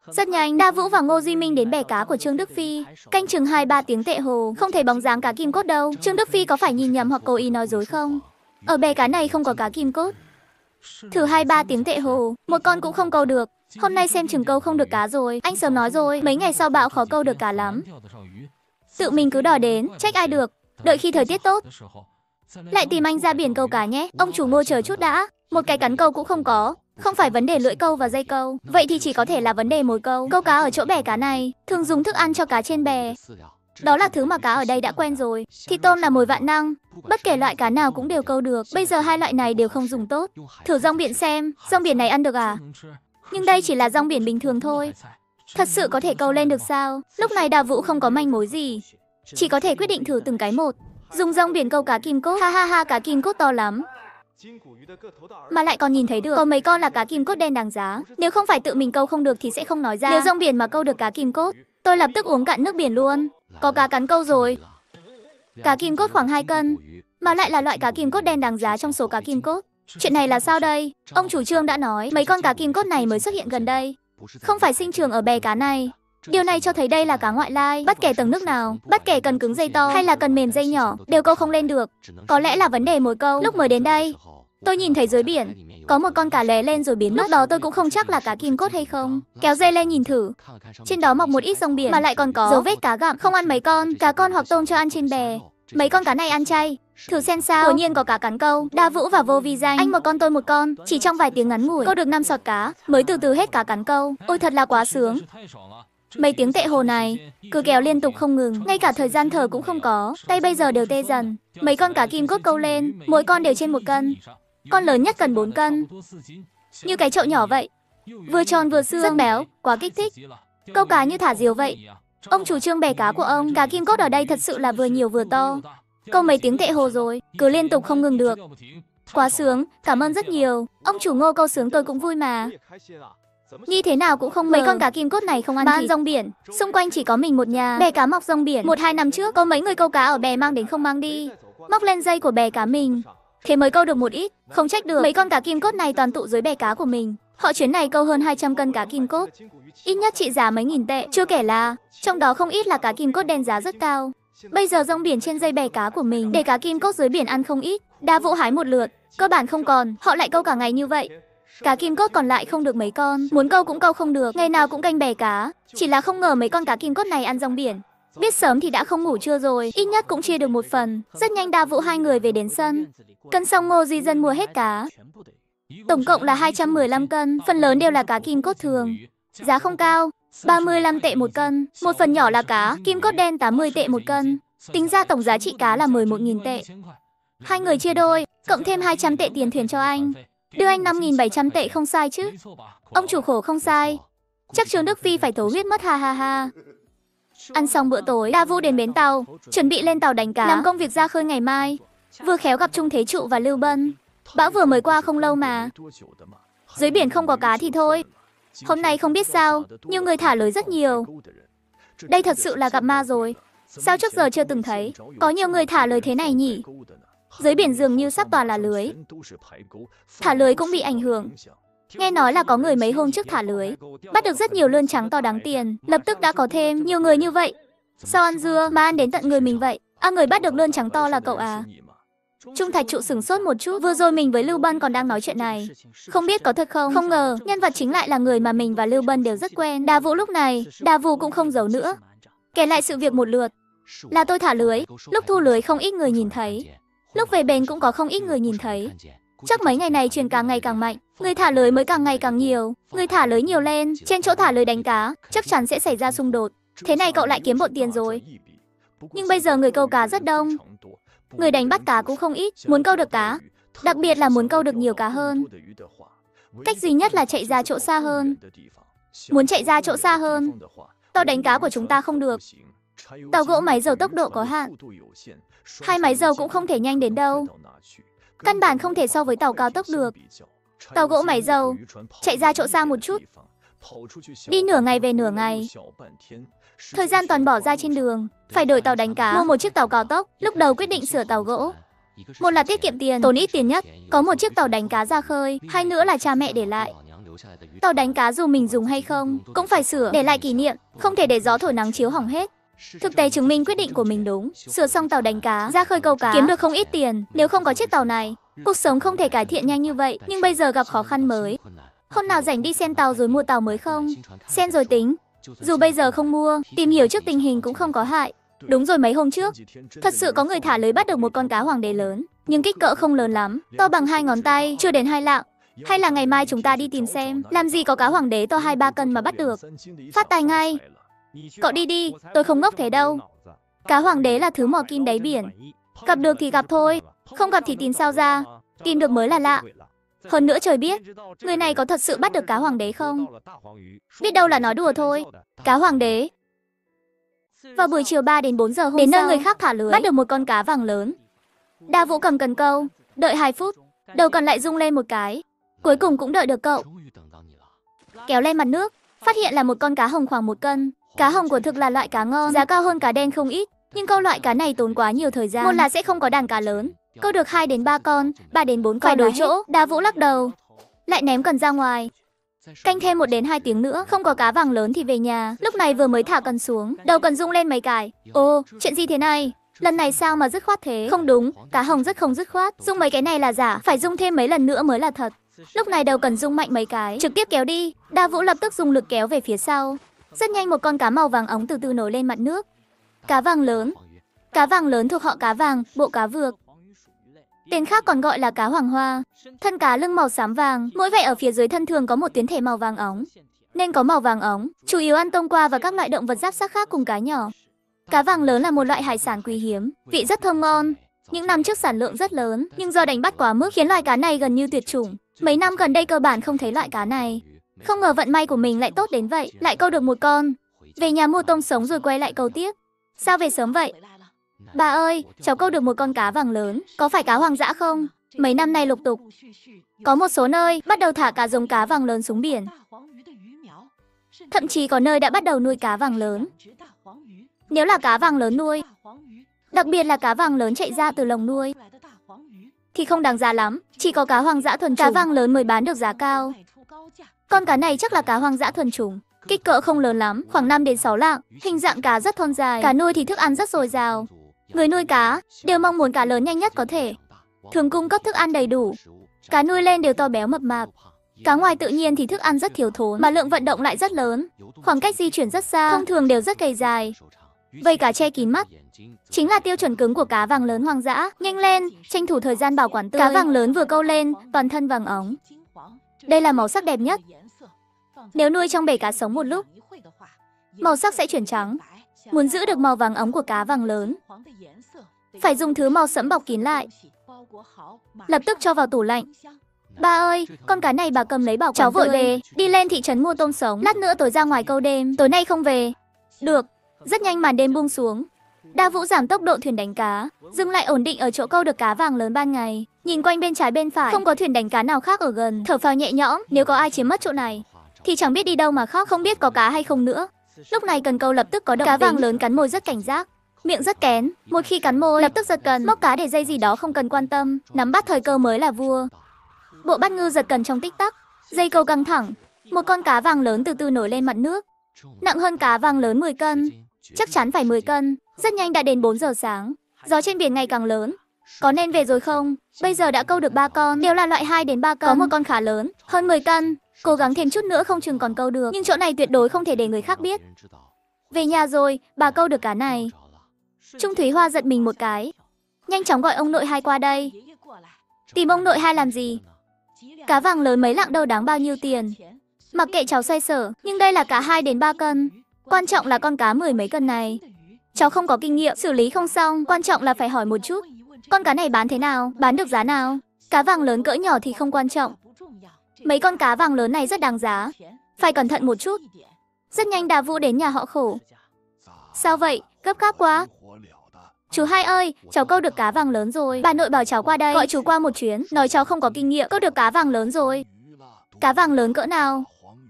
Rất nhanh, Da Vũ và Ngô Duy Minh đến bè cá của Trương Đức Phi. Canh chừng 2-3 tiếng tệ hồ, không thấy bóng dáng cá kim cốt đâu. Trương Đức Phi có phải nhìn nhầm hoặc cố ý nói dối không? Ở bè cá này không có cá kim cốt. Thử 2-3 tiếng tệ hồ, một con cũng không câu được. Hôm nay xem chừng câu không được cá rồi. Anh sớm nói rồi, mấy ngày sau bão khó câu được cá lắm. Tự mình cứ đòi đến, trách ai được. Đợi khi thời tiết tốt, lại tìm anh ra biển câu cá nhé. Ông chủ Ngô chờ chút đã. Một cái cắn câu cũng không có. Không phải vấn đề lưỡi câu và dây câu, vậy thì chỉ có thể là vấn đề mồi câu. Câu cá ở chỗ bè cá này thường dùng thức ăn cho cá trên bè. Đó là thứ mà cá ở đây đã quen rồi. Thịt tôm là mồi vạn năng, bất kể loại cá nào cũng đều câu được. Bây giờ hai loại này đều không dùng tốt. Thử rong biển xem, rong biển này ăn được à? Nhưng đây chỉ là rong biển bình thường thôi. Thật sự có thể câu lên được sao? Lúc này Da Vũ không có manh mối gì, chỉ có thể quyết định thử từng cái một. Dùng rong biển câu cá kim cốt. Ha ha ha, cá kim cốt to lắm, mà lại còn nhìn thấy được. Có mấy con là cá kim cốt đen đáng giá. Nếu không phải tự mình câu không được thì sẽ không nói ra. Nếu rong biển mà câu được cá kim cốt, tôi lập tức uống cạn nước biển luôn. Có cá cắn câu rồi. Cá kim cốt khoảng 2 cân, mà lại là loại cá kim cốt đen đáng giá trong số cá kim cốt. Chuyện này là sao đây? Ông chủ Trương đã nói mấy con cá kim cốt này mới xuất hiện gần đây, không phải sinh trưởng ở bè cá này. Điều này cho thấy đây là cá ngoại lai. Bất kể tầng nước nào, bất kể cần cứng dây to hay là cần mềm dây nhỏ, đều câu không lên được. Có lẽ là vấn đề mồi câu. Lúc mới đến đây, tôi nhìn thấy dưới biển có một con cá lé lên rồi biến mất. Lúc đó tôi cũng không chắc là cá kim cốt hay không. Kéo dây lên nhìn thử, trên đó mọc một ít rong biển, mà lại còn có dấu vết cá gặm. Không ăn mấy con cá con hoặc tôm cho ăn trên bè. Mấy con cá này ăn chay. Thử xem sao. Quả nhiên có cá cắn câu. Da Vũ và Vô Vi Danh, anh một con tôi một con, chỉ trong vài tiếng ngắn ngủi câu được 5 sọt cá, mới từ từ hết cá cắn câu. Ôi thật là quá sướng. Mấy tiếng tệ hồ này cứ kéo liên tục không ngừng, ngay cả thời gian thở cũng không có. Tay bây giờ đều tê dần. Mấy con cá kim cốt câu lên, mỗi con đều trên 1 cân. Con lớn nhất cần 4 cân, như cái chậu nhỏ vậy, vừa tròn vừa xương, rất béo, quá kích thích. Câu cá như thả diều vậy. Ông chủ Trương bè cá của ông, cá kim cốt ở đây thật sự là vừa nhiều vừa to. Câu mấy tiếng tệ hồ rồi, cứ liên tục không ngừng được. Quá sướng, cảm ơn rất nhiều. Ông chủ Ngô câu sướng tôi cũng vui mà. Như thế nào cũng không ngờ mấy con cá kim cốt này không ăn thịt. Rong biển, xung quanh chỉ có mình một nhà. Bè cá mọc rong biển. 1-2 năm trước, có mấy người câu cá ở bè mang đến không mang đi, móc lên dây của bè cá mình, thế mới câu được một ít. Không trách được, mấy con cá kim cốt này toàn tụ dưới bè cá của mình. Họ chuyến này câu hơn 200 cân cá kim cốt, ít nhất trị giá mấy nghìn tệ. Chưa kể là trong đó không ít là cá kim cốt đen giá rất cao. Bây giờ rong biển trên dây bè cá của mình để cá kim cốt dưới biển ăn không ít. Da Vũ hái một lượt, cơ bản không còn. Họ lại câu cả ngày như vậy, cá kim cốt còn lại không được mấy con. Muốn câu cũng câu không được, ngày nào cũng canh bè cá. Chỉ là không ngờ mấy con cá kim cốt này ăn rong biển. Biết sớm thì đã không ngủ trưa rồi, ít nhất cũng chia được một phần. Rất nhanh Da Vũ hai người về đến sân, cân xong Ngô Duy Dân mua hết cá. Tổng cộng là 215 cân, phần lớn đều là cá kim cốt thường. Giá không cao, 35 tệ 1 cân. Một phần nhỏ là cá kim cốt đen 80 tệ 1 cân. Tính ra tổng giá trị cá là 11.000 tệ. Hai người chia đôi, cộng thêm 200 tệ tiền thuyền cho anh. Đưa anh 5.700 tệ không sai chứ? Ông chủ khổ không sai. Chắc Trương Đức Phi phải thấu huyết mất, ha ha ha. Ăn xong bữa tối, Da Vũ đến bến tàu, chuẩn bị lên tàu đánh cá, làm công việc ra khơi ngày mai. Vừa khéo gặp Trung Thế Trụ và Lưu Bân. Bão vừa mới qua không lâu mà. Dưới biển không có cá thì thôi. Hôm nay không biết sao, nhiều người thả lưới rất nhiều. Đây thật sự là gặp ma rồi. Sao trước giờ chưa từng thấy có nhiều người thả lưới thế này nhỉ? Dưới biển dường như sắp toàn là lưới. Thả lưới cũng bị ảnh hưởng. Nghe nói là có người mấy hôm trước thả lưới, bắt được rất nhiều lươn trắng to đáng tiền. Lập tức đã có thêm nhiều người như vậy. Sao ăn dưa mà ăn đến tận người mình vậy? À, người bắt được lươn trắng to là cậu à? Trung Thạch Trụ sửng sốt một chút. Vừa rồi mình với Lưu Bân còn đang nói chuyện này, không biết có thật không? Không ngờ nhân vật chính lại là người mà mình và Lưu Bân đều rất quen. Da Vũ lúc này, Da Vũ cũng không giấu nữa, kể lại sự việc một lượt. Là tôi thả lưới, lúc thu lưới không ít người nhìn thấy, lúc về bến cũng có không ít người nhìn thấy. Chắc mấy ngày này truyền càng ngày càng mạnh, người thả lưới mới càng ngày càng nhiều. Người thả lưới nhiều lên, trên chỗ thả lưới đánh cá chắc chắn sẽ xảy ra xung đột. Thế này cậu lại kiếm bộn tiền rồi. Nhưng bây giờ người câu cá rất đông, người đánh bắt cá cũng không ít. Muốn câu được cá, đặc biệt là muốn câu được nhiều cá hơn, cách duy nhất là chạy ra chỗ xa hơn. Muốn chạy ra chỗ xa hơn, tàu đánh cá của chúng ta không được. Tàu gỗ máy dầu tốc độ có hạn, 2 máy dầu cũng không thể nhanh đến đâu. Căn bản không thể so với tàu cao tốc được. Tàu gỗ máy dầu chạy ra chỗ xa một chút, đi nửa ngày về nửa ngày. Thời gian toàn bỏ ra trên đường. Phải đổi tàu đánh cá, mua một chiếc tàu cao tốc. Lúc đầu quyết định sửa tàu gỗ. Một là tiết kiệm tiền, tốn ít tiền nhất, có một chiếc tàu đánh cá ra khơi. Hai nữa là cha mẹ để lại. Tàu đánh cá dù mình dùng hay không, cũng phải sửa để lại kỷ niệm, không thể để gió thổi nắng chiếu hỏng hết. Thực tế chứng minh quyết định của mình đúng. Sửa xong tàu đánh cá, ra khơi câu cá, kiếm được không ít tiền. Nếu không có chiếc tàu này, cuộc sống không thể cải thiện nhanh như vậy. Nhưng bây giờ gặp khó khăn mới. Hôm nào rảnh đi xem tàu rồi mua tàu mới không? Xem rồi tính. Dù bây giờ không mua, tìm hiểu trước tình hình cũng không có hại. Đúng rồi, mấy hôm trước, thật sự có người thả lưới bắt được một con cá hoàng đế lớn. Nhưng kích cỡ không lớn lắm, to bằng 2 ngón tay, chưa đến 2 lạng. Hay là ngày mai chúng ta đi tìm xem, làm gì có cá hoàng đế to 2-3 cân mà bắt được. Phát tài ngay. Cậu đi đi, tôi không ngốc thế đâu. Cá hoàng đế là thứ mò kim đáy biển. Gặp được thì gặp thôi, không gặp thì tìm sao ra. Tìm được mới là lạ. Hơn nữa trời biết, người này có thật sự bắt được cá hoàng đế không? Biết đâu là nói đùa thôi. Cá hoàng đế. Vào buổi chiều 3 đến 4 giờ hôm đến nơi người khác thả lưới, bắt được một con cá vàng lớn. Đa Vũ cầm cần câu, đợi 2 phút, đầu cần lại rung lên một cái. Cuối cùng cũng đợi được cậu. Kéo lên mặt nước, phát hiện là một con cá hồng khoảng 1 cân. Cá hồng của thực là loại cá ngon, giá cao hơn cá đen không ít. Nhưng câu loại cá này tốn quá nhiều thời gian. Một là sẽ không có đàn cá lớn. Câu được 2 đến 3 con, 3 đến 4 con phải đổi chỗ. Đa Vũ lắc đầu, lại ném cần ra ngoài. Canh thêm 1 đến 2 tiếng nữa, không có cá vàng lớn thì về nhà. Lúc này vừa mới thả cần xuống, đầu cần rung lên mấy cái. Ồ, chuyện gì thế này? Lần này sao mà dứt khoát thế? Không đúng, cá hồng rất không dứt khoát. Rung mấy cái này là giả, phải rung thêm mấy lần nữa mới là thật. Lúc này đầu cần rung mạnh mấy cái, trực tiếp kéo đi. Đa Vũ lập tức dùng lực kéo về phía sau. Rất nhanh một con cá màu vàng óng từ từ nổi lên mặt nước. Cá vàng lớn. Cá vàng lớn thuộc họ cá vàng, bộ cá vược. Tên khác còn gọi là cá hoàng hoa. Thân cá lưng màu xám vàng, mỗi vảy ở phía dưới thân thường có một tuyến thể màu vàng óng. Nên có màu vàng óng, chủ yếu ăn tôm qua và các loại động vật giáp xác khác cùng cá nhỏ. Cá vàng lớn là một loại hải sản quý hiếm, vị rất thơm ngon. Những năm trước sản lượng rất lớn, nhưng do đánh bắt quá mức khiến loài cá này gần như tuyệt chủng. Mấy năm gần đây cơ bản không thấy loại cá này. Không ngờ vận may của mình lại tốt đến vậy, lại câu được một con. Về nhà mua tôm sống rồi quay lại câu tiếp. Sao về sớm vậy? Bà ơi, cháu câu được một con cá vàng lớn, có phải cá hoang dã không? Mấy năm nay lục tục. Có một số nơi bắt đầu thả cả giống cá vàng lớn xuống biển. Thậm chí có nơi đã bắt đầu nuôi cá vàng lớn. Nếu là cá vàng lớn nuôi, đặc biệt là cá vàng lớn chạy ra từ lồng nuôi, thì không đáng giá lắm. Chỉ có cá hoang dã thuần chủng, cá vàng lớn mới bán được giá cao. Con cá này chắc là cá hoang dã thuần chủng. Kích cỡ không lớn lắm, khoảng 5 đến 6 lạng. Hình dạng cá rất thon dài. Cá nuôi thì thức ăn rất dồi dào. Người nuôi cá đều mong muốn cá lớn nhanh nhất có thể, thường cung cấp thức ăn đầy đủ. Cá nuôi lên đều to béo mập mạp. Cá ngoài tự nhiên thì thức ăn rất thiếu thốn, mà lượng vận động lại rất lớn. Khoảng cách di chuyển rất xa, thông thường đều rất gầy dài. Vây cá che kín mắt chính là tiêu chuẩn cứng của cá vàng lớn hoang dã. Nhanh lên, tranh thủ thời gian bảo quản tươi. Cá vàng lớn vừa câu lên, toàn thân vàng óng. Đây là màu sắc đẹp nhất. Nếu nuôi trong bể cá sống một lúc, màu sắc sẽ chuyển trắng. Muốn giữ được màu vàng óng của cá vàng lớn, phải dùng thứ màu sẫm bọc kín lại. Lập tức cho vào tủ lạnh. Ba ơi, con cá này bà cầm lấy bảo quản. Cháu vội về, đi lên thị trấn mua tôm sống. Lát nữa tối ra ngoài câu đêm. Tối nay không về. Được. Rất nhanh màn đêm buông xuống. Đa Vũ giảm tốc độ thuyền đánh cá, dừng lại ổn định ở chỗ câu được cá vàng lớn ban ngày. Nhìn quanh bên trái bên phải, không có thuyền đánh cá nào khác ở gần. Thở phào nhẹ nhõm, nếu có ai chiếm mất chỗ này thì chẳng biết đi đâu mà khóc, không biết có cá hay không nữa. Lúc này cần câu lập tức có động tĩnh. Cá vàng lớn cắn mồi rất cảnh giác, miệng rất kén. Một khi cắn mồi, lập tức giật cần, móc cá để dây gì đó không cần quan tâm, nắm bắt thời cơ mới là vua. Bộ bắt ngư giật cần trong tích tắc, dây câu căng thẳng, một con cá vàng lớn từ từ nổi lên mặt nước, nặng hơn cá vàng lớn 10 cân, chắc chắn phải 10 cân. Rất nhanh đã đến 4 giờ sáng, gió trên biển ngày càng lớn. Có nên về rồi không? Bây giờ đã câu được 3 con, đều là loại 2 đến 3 cân. Có một con khá lớn, hơn 10 cân. Cố gắng thêm chút nữa không chừng còn câu được, nhưng chỗ này tuyệt đối không thể để người khác biết. Về nhà rồi, bà câu được cá này. Trung Thúy Hoa giật mình một cái, nhanh chóng gọi ông nội hai qua đây. Tìm ông nội hai làm gì? Cá vàng lớn mấy lạng đâu đáng bao nhiêu tiền. Mặc kệ cháu xoay sở, nhưng đây là cá 2 đến 3 cân. Quan trọng là con cá 10 mấy cân này. Cháu không có kinh nghiệm, xử lý không xong. Quan trọng là phải hỏi một chút, con cá này bán thế nào, bán được giá nào. Cá vàng lớn cỡ nhỏ thì không quan trọng. Mấy con cá vàng lớn này rất đáng giá, phải cẩn thận một chút. Rất nhanh Đà Vũ đến nhà họ Khổ. Sao vậy, gấp gáp quá. Chú hai ơi, cháu câu được cá vàng lớn rồi. Bà nội bảo cháu qua đây, gọi chú qua một chuyến, nói cháu không có kinh nghiệm, câu được cá vàng lớn rồi. Cá vàng lớn cỡ nào?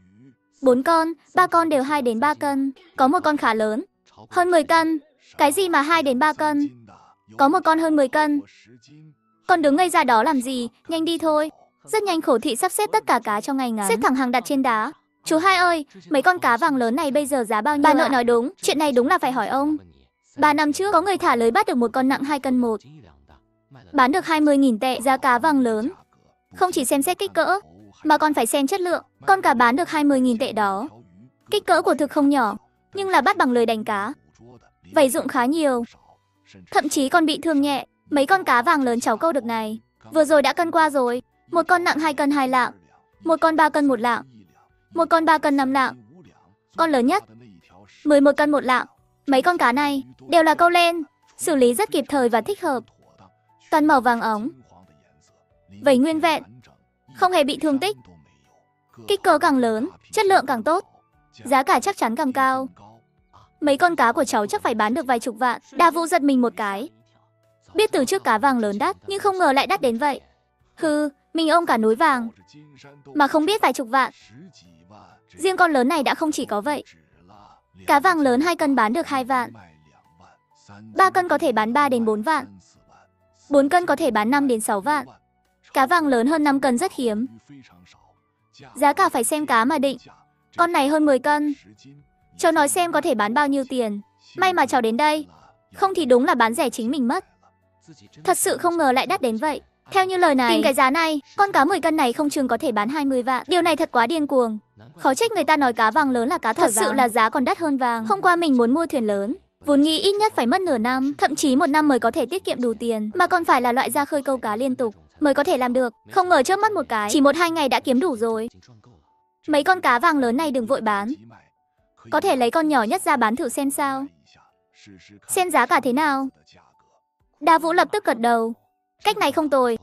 4 con, 3 con đều 2 đến 3 cân. Có một con khá lớn, hơn 10 cân. Cái gì mà 2 đến 3 cân? Có một con hơn 10 cân. Con đứng ngây ra đó làm gì, nhanh đi thôi. Rất nhanh khổ thị sắp xếp tất cả cá trong ngày ngắn, xếp thẳng hàng đặt trên đá. Chú hai ơi, mấy con cá vàng lớn này bây giờ giá bao nhiêu? Bà nội nói đúng, chuyện này đúng là phải hỏi ông. 3 năm trước có người thả lưới bắt được một con nặng 2 cân 1. Bán được 20.000 tệ, giá cá vàng lớn. Không chỉ xem xét kích cỡ, mà còn phải xem chất lượng. Con cá bán được 20.000 tệ đó. Kích cỡ của thực không nhỏ, nhưng là bắt bằng lưới đánh cá. Vảy dụng khá nhiều. Thậm chí còn bị thương nhẹ. Mấy con cá vàng lớn cháu câu được này, vừa rồi đã cân qua rồi. Một con nặng 2 cân 2 lạng, một con 3 cân 1 lạng, một con 3 cân 5 lạng. Con lớn nhất 11 cân 1 lạng. Mấy con cá này đều là câu lên, xử lý rất kịp thời và thích hợp. Toàn màu vàng óng, vảy nguyên vẹn, không hề bị thương tích. Kích cỡ càng lớn, chất lượng càng tốt, giá cả chắc chắn càng cao. Mấy con cá của cháu chắc phải bán được vài chục vạn. Đa Vũ giật mình một cái. Biết từ trước cá vàng lớn đắt, nhưng không ngờ lại đắt đến vậy. Hừ, mình ôm cả núi vàng, mà không biết vài chục vạn. Riêng con lớn này đã không chỉ có vậy. Cá vàng lớn 2 cân bán được 2 vạn. 3 cân có thể bán 3 đến 4 vạn. 4 cân có thể bán 5 đến 6 vạn. Cá vàng lớn hơn 5 cân rất hiếm. Giá cả phải xem cá mà định. Con này hơn 10 cân. Cháu nói xem có thể bán bao nhiêu tiền. May mà cháu đến đây, không thì đúng là bán rẻ chính mình mất. Thật sự không ngờ lại đắt đến vậy. Theo như lời này, tính cái giá này, con cá 10 cân này không chừng có thể bán 20 vạn. Điều này thật quá điên cuồng. Khó trách người ta nói cá vàng lớn là cá thật sự là giá còn đắt hơn vàng. Hôm qua mình muốn mua thuyền lớn, vốn nghĩ ít nhất phải mất nửa năm, thậm chí 1 năm mới có thể tiết kiệm đủ tiền, mà còn phải là loại ra khơi câu cá liên tục mới có thể làm được. Không ngờ chớp mắt một cái, chỉ 1-2 ngày đã kiếm đủ rồi. Mấy con cá vàng lớn này đừng vội bán. Có thể lấy con nhỏ nhất ra bán thử xem sao. Xem giá cả thế nào. Đa Vũ lập tức gật đầu. Cách này không tồi.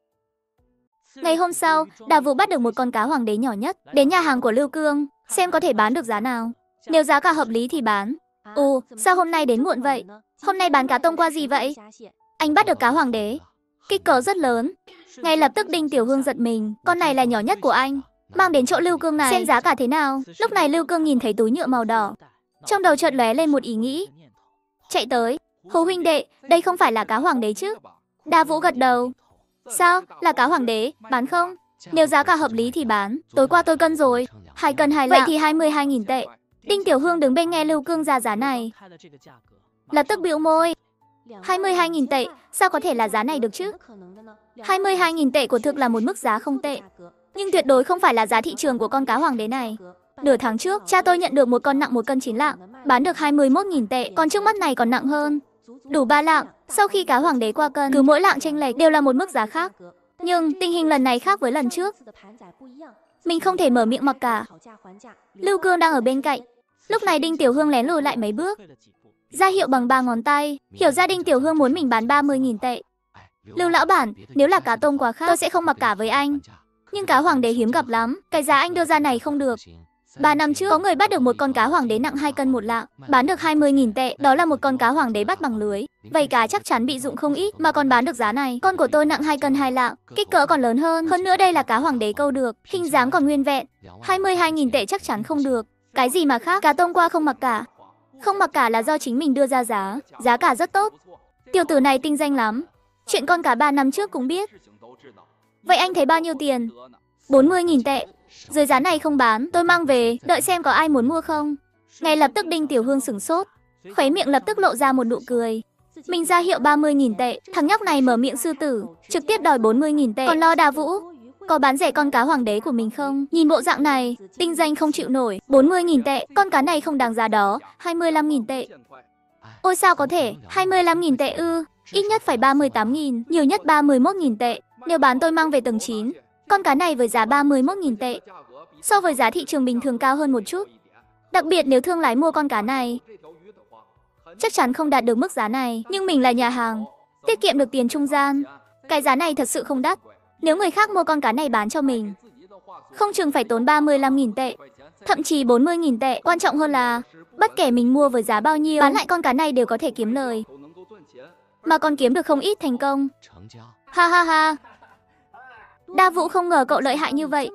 Ngày hôm sau, Đa Vũ bắt được một con cá hoàng đế nhỏ nhất, đến nhà hàng của Lưu Cương, xem có thể bán được giá nào. Nếu giá cả hợp lý thì bán. Ồ, sao hôm nay đến muộn vậy? Hôm nay bán cá tông qua gì vậy? Anh bắt được cá hoàng đế, kích cỡ rất lớn. Ngay lập tức Đinh Tiểu Hương giật mình, con này là nhỏ nhất của anh. Mang đến chỗ Lưu Cương này, xem giá cả thế nào. Lúc này Lưu Cương nhìn thấy túi nhựa màu đỏ, trong đầu chợt lóe lên một ý nghĩ. Chạy tới, Hồ huynh đệ, đây không phải là cá hoàng đế chứ? Đa Vũ gật đầu. Sao, là cá hoàng đế, bán không? Nếu giá cả hợp lý thì bán. Tối qua tôi cân rồi, 2 cân 2 lạng. Vậy thì 22.000 tệ. Đinh Tiểu Hương đứng bên nghe Lưu Cương ra giá này, lập tức bĩu môi. 22.000 tệ, sao có thể là giá này được chứ? 22.000 tệ của thực là một mức giá không tệ, nhưng tuyệt đối không phải là giá thị trường của con cá hoàng đế này. Nửa tháng trước, cha tôi nhận được một con nặng 1 cân 9 lạng, bán được 21.000 tệ, còn trước mắt này còn nặng hơn, đủ 3 lạng. Sau khi cá hoàng đế qua cân, cứ mỗi lạng chênh lệch đều là một mức giá khác. Nhưng tình hình lần này khác với lần trước. Mình không thể mở miệng mặc cả. Lưu Cương đang ở bên cạnh. Lúc này Đinh Tiểu Hương lén lùi lại mấy bước, ra hiệu bằng 3 ngón tay, hiểu ra Đinh Tiểu Hương muốn mình bán 30.000 tệ. Lưu lão bản, nếu là cá tôm quá khác, tôi sẽ không mặc cả với anh. Nhưng cá hoàng đế hiếm gặp lắm, cái giá anh đưa ra này không được. 3 năm trước, có người bắt được một con cá hoàng đế nặng 2 cân 1 lạng, bán được 20.000 tệ, đó là một con cá hoàng đế bắt bằng lưới. Vậy cá chắc chắn bị dụng không ít mà còn bán được giá này. Con của tôi nặng 2 cân 2 lạng, kích cỡ còn lớn hơn nữa đây là cá hoàng đế câu được, hình dáng còn nguyên vẹn. 22.000 tệ chắc chắn không được. Cái gì mà khác, cá tôm qua không mặc cả. Không mặc cả là do chính mình đưa ra giá cả rất tốt. Tiểu tử này tinh danh lắm, chuyện con cá 3 năm trước cũng biết. Vậy anh thấy bao nhiêu tiền? 40.000 tệ. Dưới giá này không bán, tôi mang về, đợi xem có ai muốn mua không. Ngay lập tức Đinh Tiểu Hương sửng sốt, khóe miệng lập tức lộ ra một nụ cười. Mình ra hiệu 30.000 tệ, thằng nhóc này mở miệng sư tử, trực tiếp đòi 40.000 tệ. Còn lo Đa Vũ, có bán rẻ con cá hoàng đế của mình không? Nhìn bộ dạng này, tinh danh không chịu nổi. 40.000 tệ, con cá này không đáng giá đó. 25.000 tệ. Ôi sao có thể, 25.000 tệ ư? Ít nhất phải 38.000, nhiều nhất 31.000 tệ. Nếu bán tôi mang về tầng 9. Con cá này với giá 31.000 tệ, so với giá thị trường bình thường cao hơn một chút. Đặc biệt nếu thương lái mua con cá này, chắc chắn không đạt được mức giá này. Nhưng mình là nhà hàng, tiết kiệm được tiền trung gian. Cái giá này thật sự không đắt. Nếu người khác mua con cá này bán cho mình, không chừng phải tốn 35.000 tệ, thậm chí 40.000 tệ. Quan trọng hơn là, bất kể mình mua với giá bao nhiêu, bán lại con cá này đều có thể kiếm lời. Mà còn kiếm được không ít thành công. Ha ha ha. Đa Vũ không ngờ cậu lợi hại như vậy.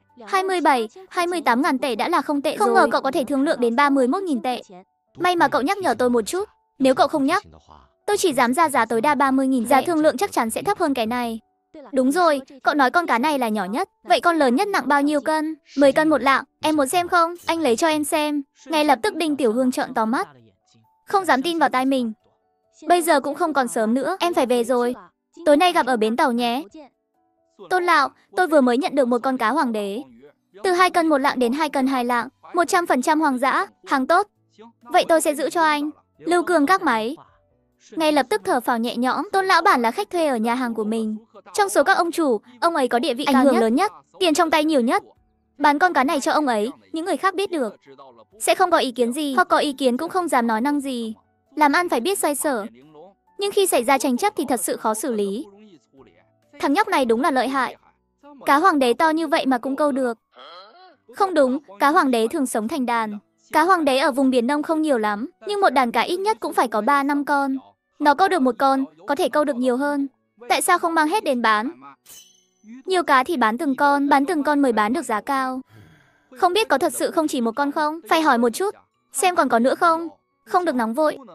28.000 tệ đã là không tệ rồi. Không ngờ cậu có thể thương lượng đến 31.000 tệ. May mà cậu nhắc nhở tôi một chút. Nếu cậu không nhắc, tôi chỉ dám ra giá tối đa 30.000. Giá thương lượng chắc chắn sẽ thấp hơn cái này. Đúng rồi, cậu nói con cá này là nhỏ nhất. Vậy con lớn nhất nặng bao nhiêu cân? 10 cân một lạng. Em muốn xem không? Anh lấy cho em xem. Ngay lập tức Đinh Tiểu Hương trợn to mắt, không dám tin vào tai mình. Bây giờ cũng không còn sớm nữa, em phải về rồi. Tối nay gặp ở bến tàu nhé. Tôn lão, tôi vừa mới nhận được một con cá hoàng đế. Từ 2 cân 1 lạng đến 2 cân 2 lạng, 100% hoàng dã, hàng tốt. Vậy tôi sẽ giữ cho anh. Lưu Cường gác máy. Ngay lập tức thở phào nhẹ nhõm. Tôn lão bản là khách thuê ở nhà hàng của mình. Trong số các ông chủ, ông ấy có địa vị ảnh hưởng lớn nhất, tiền trong tay nhiều nhất. Bán con cá này cho ông ấy, những người khác biết được sẽ không có ý kiến gì, hoặc có ý kiến cũng không dám nói năng gì. Làm ăn phải biết xoay sở. Nhưng khi xảy ra tranh chấp thì thật sự khó xử lý. Thằng nhóc này đúng là lợi hại. Cá hoàng đế to như vậy mà cũng câu được. Không đúng, cá hoàng đế thường sống thành đàn. Cá hoàng đế ở vùng biển Đông không nhiều lắm, nhưng một đàn cá ít nhất cũng phải có 3-5 con. Nó câu được một con, có thể câu được nhiều hơn. Tại sao không mang hết đến bán? Nhiều cá thì bán từng con mới bán được giá cao. Không biết có thật sự không chỉ một con không? Phải hỏi một chút, xem còn có nữa không? Không được nóng vội.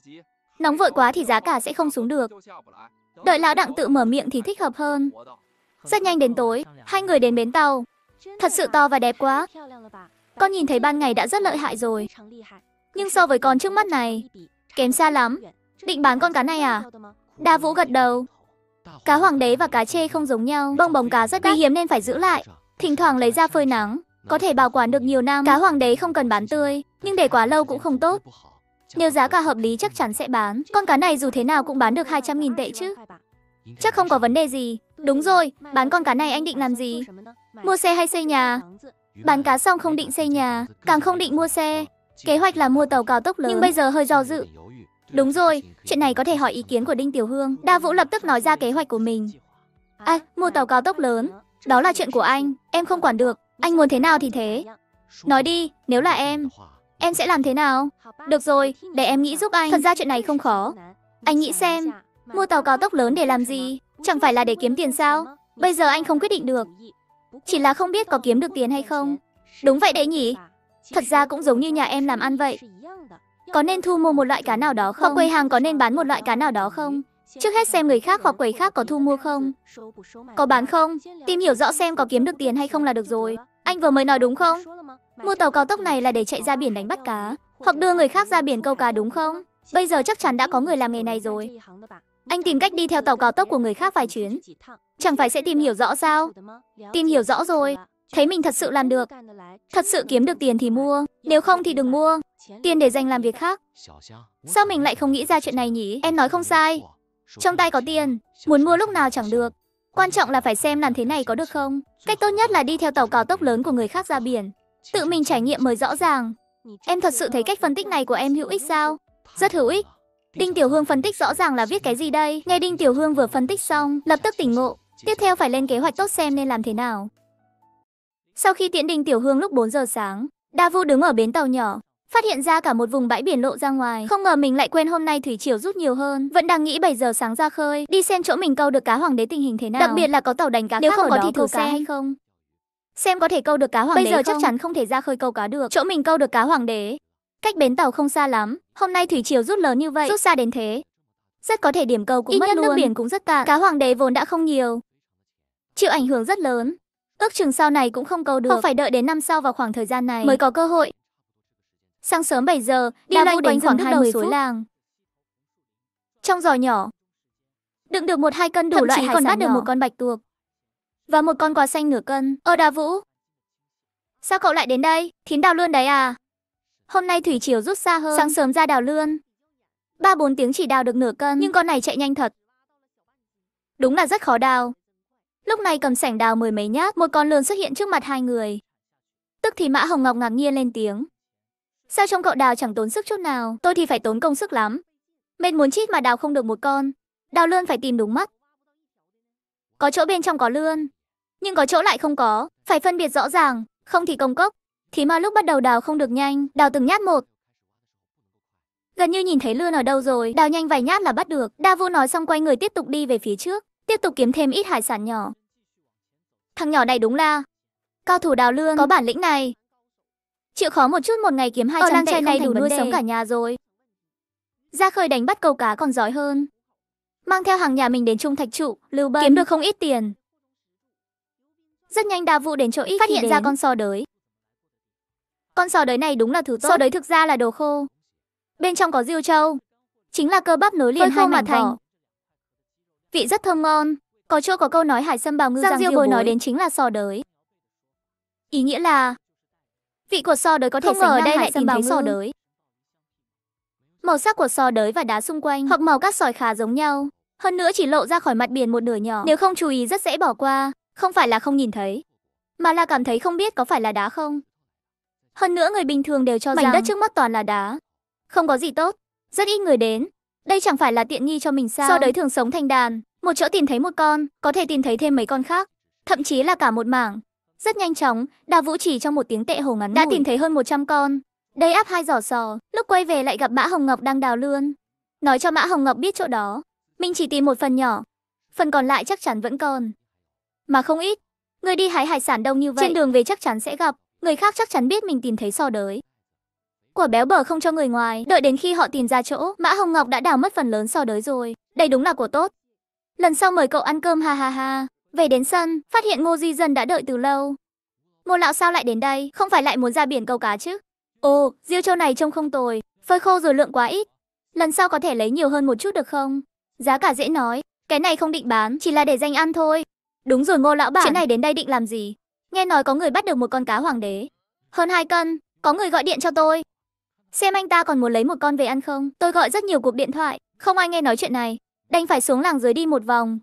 Nóng vội quá thì giá cả sẽ không xuống được. Đợi lão Đặng tự mở miệng thì thích hợp hơn. Rất nhanh đến tối, hai người đến bến tàu. Thật sự to và đẹp quá. Con nhìn thấy ban ngày đã rất lợi hại rồi. Nhưng so với con trước mắt này, kém xa lắm. Định bán con cá này à? Đa Vũ gật đầu. Cá hoàng đế và cá trê không giống nhau. Bông bóng cá rất đắt, hiếm nên phải giữ lại. Thỉnh thoảng lấy ra phơi nắng, có thể bảo quản được nhiều năm. Cá hoàng đế không cần bán tươi, nhưng để quá lâu cũng không tốt. Nếu giá cả hợp lý chắc chắn sẽ bán. Con cá này dù thế nào cũng bán được 200.000 tệ chứ. Chắc không có vấn đề gì. Đúng rồi, bán con cá này anh định làm gì? Mua xe hay xây nhà? Bán cá xong không định xây nhà, càng không định mua xe. Kế hoạch là mua tàu cao tốc lớn, nhưng bây giờ hơi do dự. Đúng rồi, chuyện này có thể hỏi ý kiến của Đinh Tiểu Hương. Đa Vũ lập tức nói ra kế hoạch của mình. À, mua tàu cao tốc lớn, đó là chuyện của anh, em không quản được. Anh muốn thế nào thì thế. Nói đi, nếu là em sẽ làm thế nào? Được rồi, để em nghĩ giúp anh. Thật ra chuyện này không khó. Anh nghĩ xem, mua tàu cao tốc lớn để làm gì? Chẳng phải là để kiếm tiền sao? Bây giờ anh không quyết định được. Chỉ là không biết có kiếm được tiền hay không. Đúng vậy đấy nhỉ? Thật ra cũng giống như nhà em làm ăn vậy. Có nên thu mua một loại cá nào đó không? Hoặc quầy hàng có nên bán một loại cá nào đó không? Trước hết xem người khác hoặc quầy khác có thu mua không? Có bán không? Tìm hiểu rõ xem có kiếm được tiền hay không là được rồi. Anh vừa mới nói đúng không? Mua tàu cao tốc này là để chạy ra biển đánh bắt cá, hoặc đưa người khác ra biển câu cá đúng không? Bây giờ chắc chắn đã có người làm nghề này rồi. Anh tìm cách đi theo tàu cao tốc của người khác vài chuyến. Chẳng phải sẽ tìm hiểu rõ sao? Tìm hiểu rõ rồi, thấy mình thật sự làm được, thật sự kiếm được tiền thì mua, nếu không thì đừng mua. Tiền để dành làm việc khác. Sao mình lại không nghĩ ra chuyện này nhỉ? Em nói không sai. Trong tay có tiền, muốn mua lúc nào chẳng được. Quan trọng là phải xem làm thế này có được không. Cách tốt nhất là đi theo tàu cao tốc lớn của người khác ra biển. Tự mình trải nghiệm mới rõ ràng. Em thật sự thấy cách phân tích này của em hữu ích sao? Rất hữu ích. Đinh Tiểu Hương phân tích rõ ràng là viết cái gì đây? Nghe Đinh Tiểu Hương vừa phân tích xong, lập tức tỉnh ngộ. Tiếp theo phải lên kế hoạch tốt xem nên làm thế nào. Sau khi tiễn Đinh Tiểu Hương lúc 4 giờ sáng, Đa Vũ đứng ở bến tàu nhỏ, phát hiện ra cả một vùng bãi biển lộ ra ngoài. Không ngờ mình lại quên hôm nay thủy triều rút nhiều hơn. Vẫn đang nghĩ 7 giờ sáng ra khơi, đi xem chỗ mình câu được cá hoàng đế tình hình thế nào. Đặc biệt là có tàu đánh cá, nếu không có thì thử cá hay không. Xem có thể câu được cá hoàng đế không. Bây giờ chắc chắn không thể ra khơi câu cá được. Chỗ mình câu được cá hoàng đế cách bến tàu không xa lắm. Hôm nay thủy triều rút lớn như vậy, rút xa đến thế, rất có thể điểm câu cũng mất luôn. Nước biển cũng rất cạn. Cá hoàng đế vốn đã không nhiều, chịu ảnh hưởng rất lớn. Ước chừng sau này cũng không câu được, hoặc phải đợi đến năm sau vào khoảng thời gian này mới có cơ hội. Sáng sớm 7 giờ, đi loanh quanh khoảng 20 suối làng. Trong giỏ nhỏ đựng được 1-2 cân đủ loại hải sản, còn bắt được một con bạch tuộc và một con quà xanh nửa cân. Đa Vũ, sao cậu lại đến đây? Thím đào lươn đấy à? Hôm nay thủy triều rút xa hơn, sáng sớm ra đào lươn 3-4 tiếng chỉ đào được nửa cân, nhưng con này chạy nhanh thật. Đúng là rất khó đào. Lúc này cầm sảnh đào 10 mấy nhát, một con lươn xuất hiện trước mặt hai người. Tức thì Mã Hồng Ngọc ngạc nhiên lên tiếng. Sao trông cậu đào chẳng tốn sức chút nào? Tôi thì phải tốn công sức lắm. Mệt muốn chít mà đào không được một con. Đào lươn phải tìm đúng mắt. Có chỗ bên trong có lươn, nhưng có chỗ lại không có. Phải phân biệt rõ ràng, không thì công cốc. Thì mà lúc bắt đầu đào không được nhanh, đào từng nhát một. Gần như nhìn thấy lươn ở đâu rồi, đào nhanh vài nhát là bắt được. Đa Vũ nói xong quay người tiếp tục đi về phía trước, tiếp tục kiếm thêm ít hải sản nhỏ. Thằng nhỏ này đúng là cao thủ đào lươn, có bản lĩnh này. Chịu khó một chút một ngày kiếm 200 tệ này đủ nuôi sống cả nhà rồi. Ra khơi đánh bắt câu cá còn giỏi hơn. mang theo hàng nhà mình đến Trung Thạch trụ, Lưu Bân kiếm được không ít tiền. Rất nhanh Đa Vũ đến chỗ ít phát hiện ra con sò đới. Con sò đới này đúng là thứ tốt. Sò đới thực ra là đồ khô. Bên trong có diêu châu, chính là cơ bắp nối liền hai mảnh vỏ. Vị rất thơm ngon. Có chỗ có câu nói hải sâm bào ngư Giang Diêu Bối nói đến chính là sò đới. Ý nghĩa là vị của sò đới có thể sánh ngang đây lại tìm thấy sò đới. Màu sắc của sò đới và đá xung quanh hoặc màu cát sỏi khá giống nhau. Hơn nữa chỉ lộ ra khỏi mặt biển một nửa nhỏ. Nếu không chú ý rất dễ bỏ qua. Không phải là không nhìn thấy, mà là cảm thấy không biết có phải là đá không. Hơn nữa người bình thường đều cho rằng mảnh đất trước mắt toàn là đá. Không có gì tốt. Rất ít người đến. Đây chẳng phải là tiện nghi cho mình sao? Sò đới thường sống thành đàn. Một chỗ tìm thấy một con, có thể tìm thấy thêm mấy con khác. Thậm chí là cả một mảng. Rất nhanh chóng, Đa Vũ chỉ trong một tiếng tệ hồ ngắn đã tìm thấy hơn 100 con. Đây áp 2 giỏ sò. Lúc quay về lại gặp Mã Hồng Ngọc đang đào lươn. Nói cho Mã Hồng Ngọc biết chỗ đó. Mình chỉ tìm một phần nhỏ. Phần còn lại chắc chắn vẫn còn. Mà không ít. Người đi hái hải sản đông như vậy, trên đường về chắc chắn sẽ gặp. Người khác chắc chắn biết mình tìm thấy sò đới. Của béo bở không cho người ngoài. Đợi đến khi họ tìm ra chỗ, Mã Hồng Ngọc đã đào mất phần lớn sò đới rồi. Đây đúng là của tốt. Lần sau mời cậu ăn cơm ha ha ha. Về đến sân, phát hiện Ngô Duy Dân đã đợi từ lâu. Ngô lão sao lại đến đây? Không phải lại muốn ra biển câu cá chứ? Ồ, diêu châu này trông không tồi. Phơi khô rồi lượng quá ít. Lần sau có thể lấy nhiều hơn một chút được không? Giá cả dễ nói. Cái này không định bán, chỉ là để dành ăn thôi. Đúng rồi Ngô lão bản. Chuyến này đến đây định làm gì? Nghe nói có người bắt được một con cá hoàng đế. Hơn 2 cân. Có người gọi điện cho tôi. Xem anh ta còn muốn lấy một con về ăn không? Tôi gọi rất nhiều cuộc điện thoại. Không ai nghe nói chuyện này. Đành phải xuống làng dưới đi một vòng.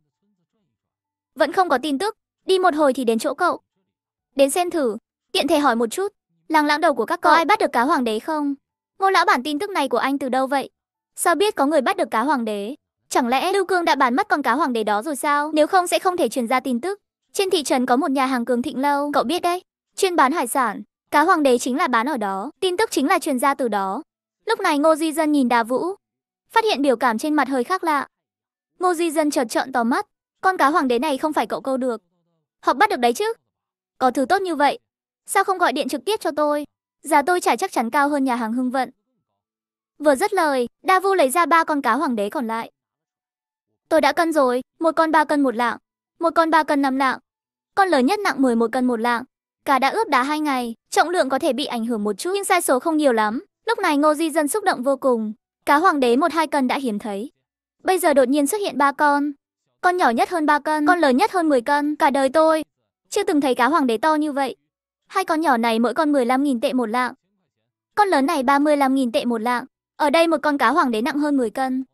Vẫn không có tin tức. Đi một hồi thì đến chỗ cậu. Đến xem thử. Tiện thể hỏi một chút. Làng lãng đầu của các cậu có ai bắt được cá hoàng đế không? Ngô lão bản, tin tức này của anh từ đâu vậy? Sao biết có người bắt được cá hoàng đế? Chẳng lẽ Lưu Cương đã bán mất con cá hoàng đế đó rồi sao? Nếu không sẽ không thể truyền ra tin tức. Trên thị trấn có một nhà hàng Cường Thịnh Lâu, cậu biết đấy, chuyên bán hải sản. Cá hoàng đế chính là bán ở đó, tin tức chính là truyền ra từ đó. Lúc này Ngô Duy Dân nhìn Đa Vũ, phát hiện biểu cảm trên mặt hơi khác lạ. Ngô Duy Dân chợt trợn to mắt, con cá hoàng đế này không phải cậu câu được, hoặc bắt được đấy chứ? Có thứ tốt như vậy, sao không gọi điện trực tiếp cho tôi? Giá tôi trả chắc chắn cao hơn nhà hàng Hưng Vận. Vừa dứt lời, Đa Vũ lấy ra 3 con cá hoàng đế còn lại. Tôi đã cân rồi, một con 3 cân 1 lạng, một con 3 cân 5 lạng. Con lớn nhất nặng 11 cân 1 lạng. Cá đã ướp đá 2 ngày, trọng lượng có thể bị ảnh hưởng một chút nhưng sai số không nhiều lắm. Lúc này Ngô Duy Dân xúc động vô cùng. Cá hoàng đế 1-2 cân đã hiếm thấy. Bây giờ đột nhiên xuất hiện 3 con. Con nhỏ nhất hơn 3 cân, con lớn nhất hơn 10 cân. Cả đời tôi chưa từng thấy cá hoàng đế to như vậy. 2 con nhỏ này mỗi con 15.000 tệ 1 lạng. Con lớn này 35.000 tệ 1 lạng. Ở đây một con cá hoàng đế nặng hơn 10 cân.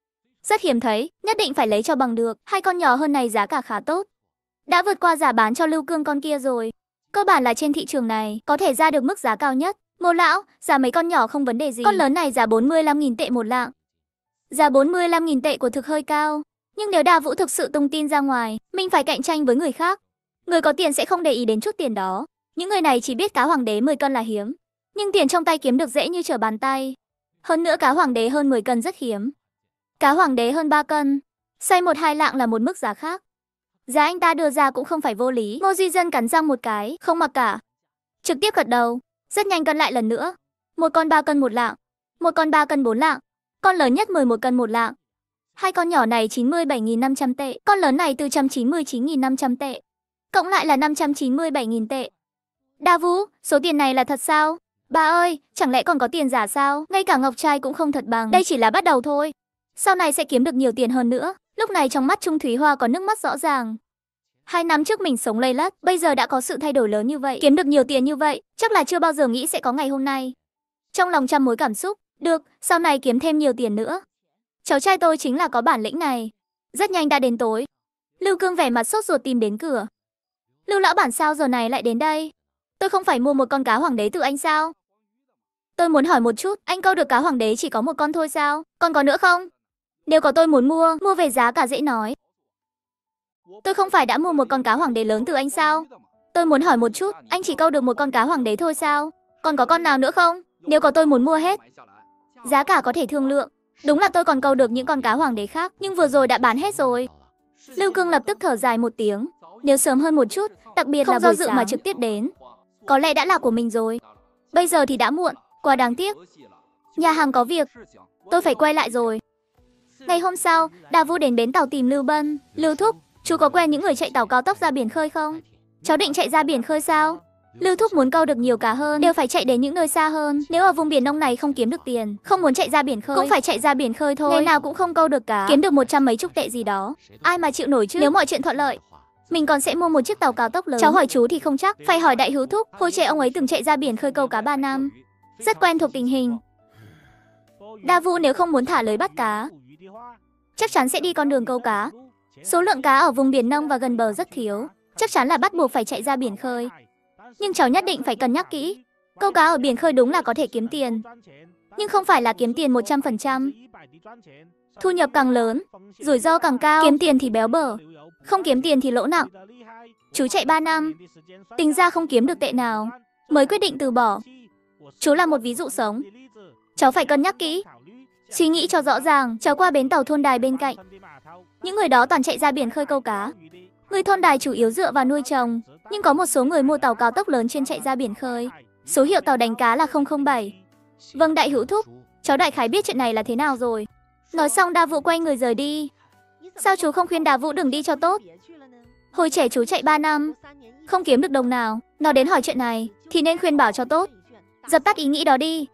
Rất hiếm thấy, nhất định phải lấy cho bằng được. 2 con nhỏ hơn này giá cả khá tốt. Đã vượt qua giá bán cho Lưu Cương con kia rồi. Cơ bản là trên thị trường này có thể ra được mức giá cao nhất. Ngô lão, giá mấy con nhỏ không vấn đề gì. Con lớn này giá 45.000 tệ 1 lạng. Giá 45.000 tệ của thực hơi cao. Nhưng nếu Đa Vũ thực sự tung tin ra ngoài, mình phải cạnh tranh với người khác. Người có tiền sẽ không để ý đến chút tiền đó. Những người này chỉ biết cá hoàng đế 10 cân là hiếm. Nhưng tiền trong tay kiếm được dễ như trở bàn tay. Hơn nữa cá hoàng đế hơn 10 cân rất hiếm. Cá hoàng đế hơn 3 cân, xay 1-2 lạng là một mức giá khác. Giá anh ta đưa ra cũng không phải vô lý. Ngô Duy Dân cắn răng một cái, không mặc cả. Trực tiếp gật đầu, rất nhanh cân lại lần nữa. Một con 3 cân 1 lạng, một con 3 cân 4 lạng, con lớn nhất 11 cân 1 lạng. 2 con nhỏ này 97.500 tệ, con lớn này 499.500 tệ. Cộng lại là 597.000 tệ. Đa Vũ, số tiền này là thật sao? Bà ơi, chẳng lẽ còn có tiền giả sao? Ngay cả ngọc trai cũng không thật bằng. Đây chỉ là bắt đầu thôi. Sau này sẽ kiếm được nhiều tiền hơn nữa. Lúc này trong mắt Trung Thúy Hoa có nước mắt rõ ràng. 2 năm trước mình sống lây lắt, bây giờ đã có sự thay đổi lớn như vậy, kiếm được nhiều tiền như vậy, chắc là chưa bao giờ nghĩ sẽ có ngày hôm nay. Trong lòng trăm mối cảm xúc, được, sau này kiếm thêm nhiều tiền nữa. Cháu trai tôi chính là có bản lĩnh này. Rất nhanh đã đến tối. Lưu Cương vẻ mặt sốt ruột tìm đến cửa. Lưu lão bản, sao giờ này lại đến đây? Tôi không phải mua một con cá hoàng đế từ anh sao? Tôi muốn hỏi một chút, anh câu được cá hoàng đế chỉ có một con thôi sao? Còn có nữa không? Nếu có tôi muốn mua về giá cả dễ nói. Tôi không phải đã mua một con cá hoàng đế lớn từ anh sao? Tôi muốn hỏi một chút, anh chỉ câu được một con cá hoàng đế thôi sao? Còn có con nào nữa không? Nếu có tôi muốn mua hết. Giá cả có thể thương lượng. Đúng là tôi còn câu được những con cá hoàng đế khác, nhưng vừa rồi đã bán hết rồi. Lưu Cương lập tức thở dài một tiếng. Nếu sớm hơn một chút, đặc biệt là buổi sáng mà trực tiếp đến, có lẽ đã là của mình rồi. Bây giờ thì đã muộn, quá đáng tiếc. Nhà hàng có việc, tôi phải quay lại rồi. Ngày hôm sau, Đa Vũ đến bến tàu tìm Lưu Bân. Lưu thúc, chú có quen những người chạy tàu cao tốc ra biển khơi không? Cháu định chạy ra biển khơi sao? Lưu thúc muốn câu được nhiều cá hơn, đều phải chạy đến những nơi xa hơn. Nếu ở vùng biển nông này không kiếm được tiền, không muốn chạy ra biển khơi, cũng phải chạy ra biển khơi thôi. Ngày nào cũng không câu được cá, kiếm được 100 mấy chục tệ gì đó. Ai mà chịu nổi chứ? Nếu mọi chuyện thuận lợi, mình còn sẽ mua một chiếc tàu cao tốc lớn. Cháu hỏi chú thì không chắc, phải hỏi đại hữu thúc. Hồi trẻ ông ấy từng chạy ra biển khơi câu cá 3 năm, rất quen thuộc tình hình. Đa Vũ nếu không muốn thả lưới bắt cá, chắc chắn sẽ đi con đường câu cá. Số lượng cá ở vùng biển nông và gần bờ rất thiếu, chắc chắn là bắt buộc phải chạy ra biển khơi. Nhưng cháu nhất định phải cân nhắc kỹ. Câu cá ở biển khơi đúng là có thể kiếm tiền, nhưng không phải là kiếm tiền 100%. Thu nhập càng lớn, rủi ro càng cao. Kiếm tiền thì béo bở, không kiếm tiền thì lỗ nặng. Chú chạy 3 năm, tính ra không kiếm được tệ nào, mới quyết định từ bỏ. Chú là một ví dụ sống. Cháu phải cân nhắc kỹ, suy nghĩ cho rõ ràng. Cháu qua bến tàu thôn Đài bên cạnh. Những người đó toàn chạy ra biển khơi câu cá. Người thôn Đài chủ yếu dựa vào nuôi trồng, nhưng có một số người mua tàu cao tốc lớn chuyên chạy ra biển khơi. Số hiệu tàu đánh cá là 007. Vâng đại hữu thúc, cháu đại khái biết chuyện này là thế nào rồi. Nói xong Đa Vũ quay người rời đi. Sao chú không khuyên Đa Vũ đừng đi cho tốt? Hồi trẻ chú chạy 3 năm, không kiếm được đồng nào. Nó đến hỏi chuyện này, thì nên khuyên bảo cho tốt. Dập tắt ý nghĩ đó đi.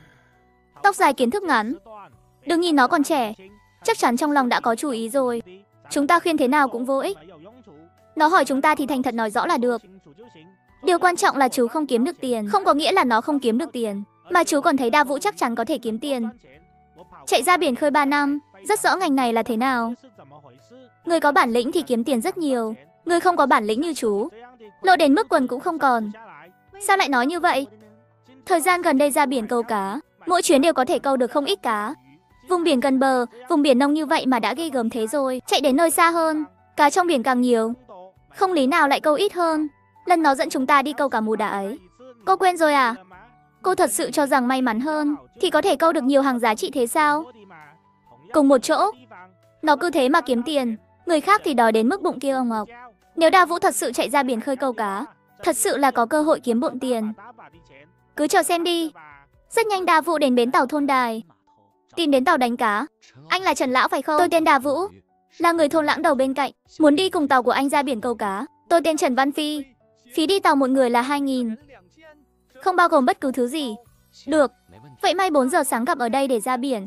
Tóc dài kiến thức ngắn, đừng nhìn nó còn trẻ, chắc chắn trong lòng đã có chủ ý rồi. Chúng ta khuyên thế nào cũng vô ích. Nó hỏi chúng ta thì thành thật nói rõ là được. Điều quan trọng là chú không kiếm được tiền, không có nghĩa là nó không kiếm được tiền, mà chú còn thấy Đa Vũ chắc chắn có thể kiếm tiền. Chạy ra biển khơi 3 năm, rất rõ ngành này là thế nào. Người có bản lĩnh thì kiếm tiền rất nhiều, người không có bản lĩnh như chú, lộ đến mức quần cũng không còn. Sao lại nói như vậy? Thời gian gần đây ra biển câu cá, mỗi chuyến đều có thể câu được không ít cá. Vùng biển gần bờ, vùng biển nông như vậy mà đã ghê gớm thế rồi. Chạy đến nơi xa hơn, cá trong biển càng nhiều, không lý nào lại câu ít hơn. Lần nó dẫn chúng ta đi câu cá mù đá ấy, cô quên rồi à? Cô thật sự cho rằng may mắn hơn thì có thể câu được nhiều hàng giá trị thế sao? Cùng một chỗ, nó cứ thế mà kiếm tiền, người khác thì đói đến mức bụng kia ông ngọc. Nếu Đa Vũ thật sự chạy ra biển khơi câu cá, thật sự là có cơ hội kiếm bộn tiền. Cứ chờ xem đi. Rất nhanh Đa Vũ đến bến tàu thôn Đài, tìm đến tàu đánh cá. Anh là Trần Lão phải không? Tôi tên Đa Vũ, là người thôn Lãng Đầu bên cạnh, muốn đi cùng tàu của anh ra biển câu cá. Tôi tên Trần Văn Phi, phí đi tàu một người là 2.000, không bao gồm bất cứ thứ gì. Được, vậy mai 4 giờ sáng gặp ở đây để ra biển.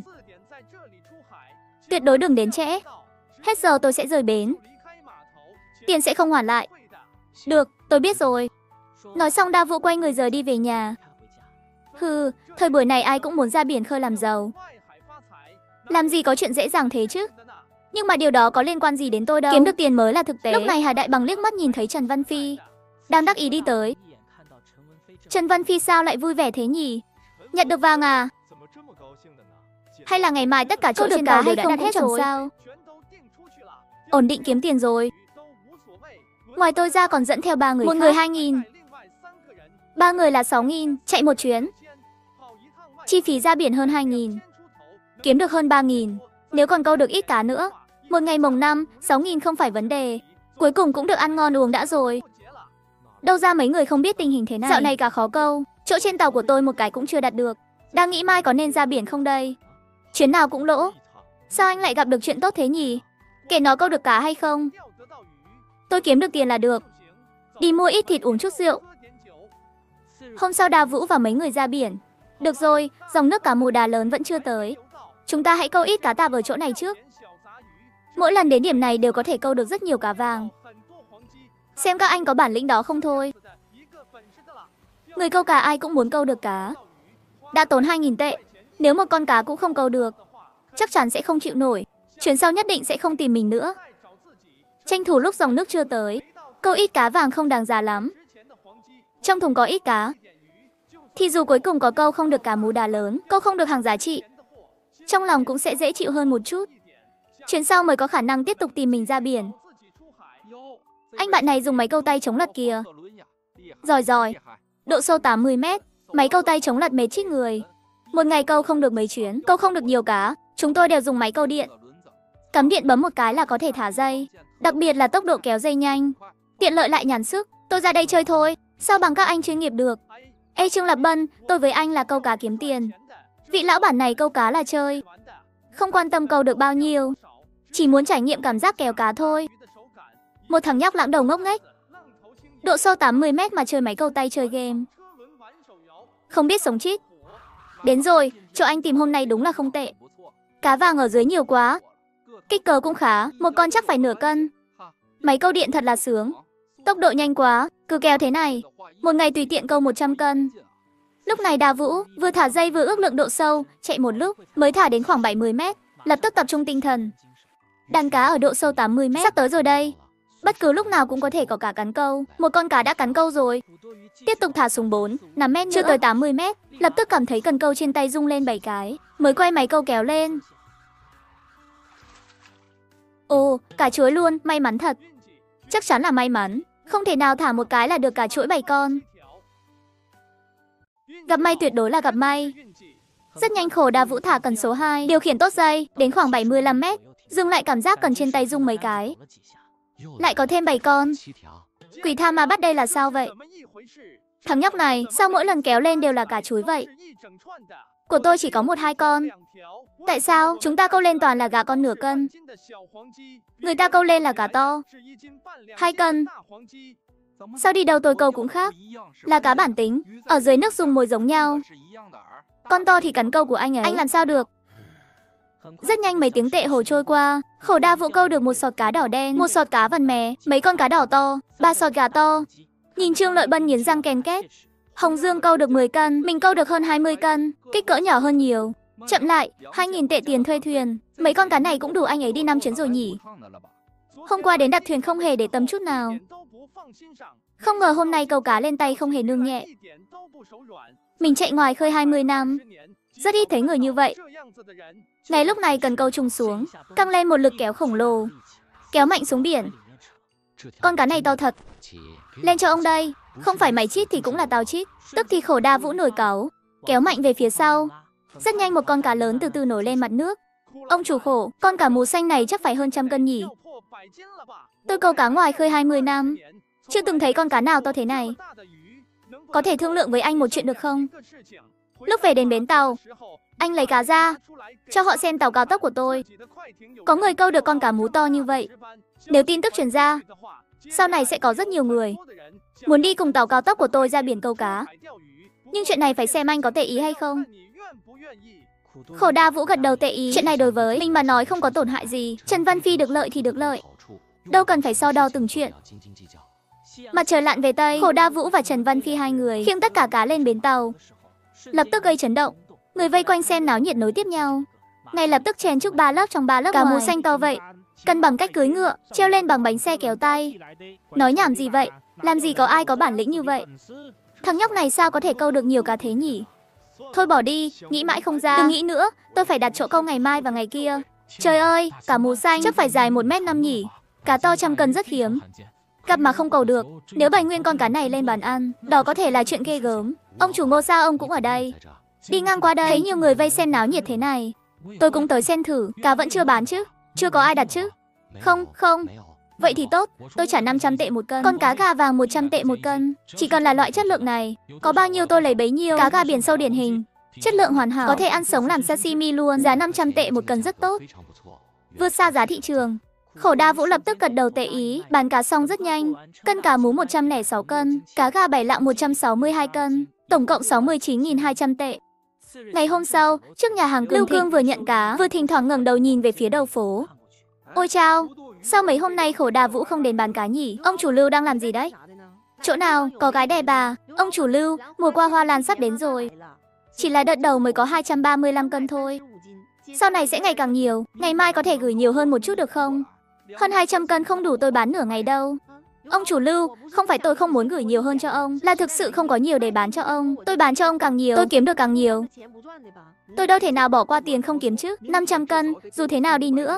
Tuyệt đối đừng đến trễ, hết giờ tôi sẽ rời bến, tiền sẽ không hoàn lại. Được, tôi biết rồi. Nói xong Đa Vũ quay người rời đi về nhà. Hừ, thời buổi này ai cũng muốn ra biển khơi làm giàu. Làm gì có chuyện dễ dàng thế chứ? Nhưng mà điều đó có liên quan gì đến tôi đâu. Kiếm được tiền mới là thực tế. Lúc này Hà Đại Bằng liếc mắt nhìn thấy Trần Văn Phi đang đắc ý đi tới. Trần Văn Phi sao lại vui vẻ thế nhỉ? Nhận được vàng à? Hay là ngày mai tất cả chỗ trên tàu đều đã đặt hết rồi sao? Ổn định kiếm tiền rồi. Ngoài tôi ra còn dẫn theo 3 người. Một người 2.000, 3 người là 6.000, chạy một chuyến. Chi phí ra biển hơn 2.000, kiếm được hơn 3.000. Nếu còn câu được ít cá nữa, một ngày mồng 5, 6.000 không phải vấn đề. Cuối cùng cũng được ăn ngon uống đã rồi. Đâu ra mấy người không biết tình hình thế này. Dạo này cá khó câu, chỗ trên tàu của tôi một cái cũng chưa đặt được. Đang nghĩ mai có nên ra biển không đây? Chuyến nào cũng lỗ. Sao anh lại gặp được chuyện tốt thế nhỉ? Kể nó câu được cá hay không, tôi kiếm được tiền là được. Đi mua ít thịt uống chút rượu. Hôm sau Đa Vũ và mấy người ra biển. Được rồi, dòng nước cá mù đà lớn vẫn chưa tới. Chúng ta hãy câu ít cá tạp ở chỗ này trước. Mỗi lần đến điểm này đều có thể câu được rất nhiều cá vàng. Xem các anh có bản lĩnh đó không thôi. Người câu cá ai cũng muốn câu được cá. Đã tốn 2.000 tệ, nếu một con cá cũng không câu được, chắc chắn sẽ không chịu nổi. Chuyến sau nhất định sẽ không tìm mình nữa. Tranh thủ lúc dòng nước chưa tới, câu ít cá vàng không đáng giá lắm. Trong thùng có ít cá, thì dù cuối cùng có câu không được cá mú đà lớn, câu không được hàng giá trị, trong lòng cũng sẽ dễ chịu hơn một chút. Chuyến sau mới có khả năng tiếp tục tìm mình ra biển. Anh bạn này dùng máy câu tay chống lật kìa. Giỏi giỏi, độ sâu 80 mét, máy câu tay chống lật mệt chết người. Một ngày câu không được mấy chuyến, câu không được nhiều cá, chúng tôi đều dùng máy câu điện. Cắm điện bấm một cái là có thể thả dây, đặc biệt là tốc độ kéo dây nhanh, tiện lợi lại nhàn sức. Tôi ra đây chơi thôi, sao bằng các anh chuyên nghiệp được. Ê Trương Lập Bân, tôi với anh là câu cá kiếm tiền. Vị lão bản này câu cá là chơi, không quan tâm câu được bao nhiêu, chỉ muốn trải nghiệm cảm giác kéo cá thôi. Một thằng nhóc lãng đầu ngốc nghếch, độ sâu 80 mét mà chơi máy câu tay chơi game. Không biết sống chết. Đến rồi, chỗ anh tìm hôm nay đúng là không tệ. Cá vàng ở dưới nhiều quá. Kích cỡ cũng khá, một con chắc phải nửa cân. Máy câu điện thật là sướng. Tốc độ nhanh quá, cứ kéo thế này, một ngày tùy tiện câu 100 cân. Lúc này Đa Vũ vừa thả dây vừa ước lượng độ sâu, chạy một lúc mới thả đến khoảng 70 mét, lập tức tập trung tinh thần. Đàn cá ở độ sâu 80 mét, sắp tới rồi đây. Bất cứ lúc nào cũng có thể có cá cắn câu. Một con cá đã cắn câu rồi. Tiếp tục thả xuống 4, 5 mét nữa. Chưa tới 80 mét, lập tức cảm thấy cần câu trên tay rung lên 7 cái, mới quay máy câu kéo lên. Ồ, cả chuỗi luôn, may mắn thật. Chắc chắn là may mắn, không thể nào thả một cái là được cả chuỗi 7 con. Gặp may tuyệt đối là gặp may. Rất nhanh Khổ Đa Vũ thả cần số 2, điều khiển tốt dây, đến khoảng 75 mét, dừng lại cảm giác cần trên tay rung mấy cái. Lại có thêm 7 con. Quỷ tha ma bắt đây là sao vậy? Thằng nhóc này, sao mỗi lần kéo lên đều là cả chuối vậy? Của tôi chỉ có 1-2 con. Tại sao chúng ta câu lên toàn là gà con nửa cân? Người ta câu lên là cá to 2 cân. Sao đi đâu tôi câu cũng khác. Là cá bản tính, ở dưới nước dùng mồi giống nhau. Con to thì cắn câu của anh ấy, anh làm sao được? Rất nhanh mấy tiếng tệ hồ trôi qua, Khổ Đa Vũ câu được một sọt cá đỏ đen, một sọt cá vằn mè, mấy con cá đỏ to, 3 sọt gà to. Nhìn Trương Lợi Bân nghiến răng ken két. Hồng Dương câu được 10 cân, mình câu được hơn 20 cân, kích cỡ nhỏ hơn nhiều. Chậm lại, 2.000 tệ tiền thuê thuyền. Mấy con cá này cũng đủ anh ấy đi 5 chuyến rồi nhỉ. Hôm qua đến đặt thuyền không hề để tâm chút nào. Không ngờ hôm nay câu cá lên tay không hề nương nhẹ. Mình chạy ngoài khơi 20 năm, rất ít thấy người như vậy. Ngay lúc này cần câu trùng xuống, căng lên một lực kéo khổng lồ, kéo mạnh xuống biển. Con cá này to thật. Lên cho ông đây, không phải mày chít thì cũng là tao chít. Tức thì Khổ Đa Vũ nổi cáu, kéo mạnh về phía sau. Rất nhanh một con cá lớn từ từ nổi lên mặt nước. Ông chủ Khổ, con cá mú xanh này chắc phải hơn 100 cân nhỉ. Tôi câu cá ngoài khơi 20 năm, chưa từng thấy con cá nào to thế này. Có thể thương lượng với anh một chuyện được không? Lúc về đến bến tàu, anh lấy cá ra, cho họ xem tàu cao tốc của tôi. Có người câu được con cá mú to như vậy. Nếu tin tức truyền ra, sau này sẽ có rất nhiều người muốn đi cùng tàu cao tốc của tôi ra biển câu cá. Nhưng chuyện này phải xem anh có tệ ý hay không. Khổ Đa Vũ gật đầu tệ ý. Chuyện này đối với mình mà nói không có tổn hại gì. Trần Văn Phi được lợi thì được lợi, đâu cần phải so đo từng chuyện. Mặt trời lặn về Tây, Khổ Đa Vũ và Trần Văn Phi hai người khiêng tất cả cá lên bến tàu, lập tức gây chấn động. Người vây quanh xem náo nhiệt nối tiếp nhau. Ngay lập tức chèn chúc 3 lớp trong 3 lớp cá mú xanh to vậy, cân bằng cách cưỡi ngựa, treo lên bằng bánh xe kéo tay. Nói nhảm gì vậy? Làm gì có ai có bản lĩnh như vậy? Thằng nhóc này sao có thể câu được nhiều cá thế nhỉ? Thôi bỏ đi, nghĩ mãi không ra. Đừng nghĩ nữa, tôi phải đặt chỗ câu ngày mai và ngày kia. Trời ơi, cá mú xanh chắc phải dài 1m5 nhỉ. Cá to 100 cân rất hiếm, gặp mà không cầu được. Nếu bày nguyên con cá này lên bàn ăn, đó có thể là chuyện ghê gớm. Ông chủ Ngô sao ông cũng ở đây. Đi ngang qua đây, thấy nhiều người vây xem náo nhiệt thế này, tôi cũng tới xem thử. Cá vẫn chưa bán chứ? Chưa có ai đặt chứ? Không. Vậy thì tốt, tôi trả 500 tệ một cân. Con cá gà vàng 100 tệ một cân. Chỉ cần là loại chất lượng này, có bao nhiêu tôi lấy bấy nhiêu. Cá gà biển sâu điển hình, chất lượng hoàn hảo, có thể ăn sống làm sashimi luôn. Giá 500 tệ một cân rất tốt, vượt xa giá thị trường. Khổ Đa Vũ lập tức gật đầu tệ ý. Bán cá xong rất nhanh. Cân cá mú 106 cân, cá gà bảy lạng 162 cân, tổng cộng 69.200 tệ. Ngày hôm sau, trước nhà hàng Lưu Cương vừa nhận cá, vừa thỉnh thoảng ngẩng đầu nhìn về phía đầu phố. Ôi chao, sao mấy hôm nay Khổ Đa Vũ không đến bán cá nhỉ? Ông chủ Lưu đang làm gì đấy? Chỗ nào, có gái đẹp à? Ông chủ Lưu, mùa qua hoa lan sắp đến rồi. Chỉ là đợt đầu mới có 235 cân thôi. Sau này sẽ ngày càng nhiều, ngày mai có thể gửi nhiều hơn một chút được không? Hơn 200 cân không đủ tôi bán nửa ngày đâu. Ông chủ Lưu, không phải tôi không muốn gửi nhiều hơn cho ông, là thực sự không có nhiều để bán cho ông. Tôi bán cho ông càng nhiều, tôi kiếm được càng nhiều. Tôi đâu thể nào bỏ qua tiền không kiếm chứ. 500 cân, dù thế nào đi nữa.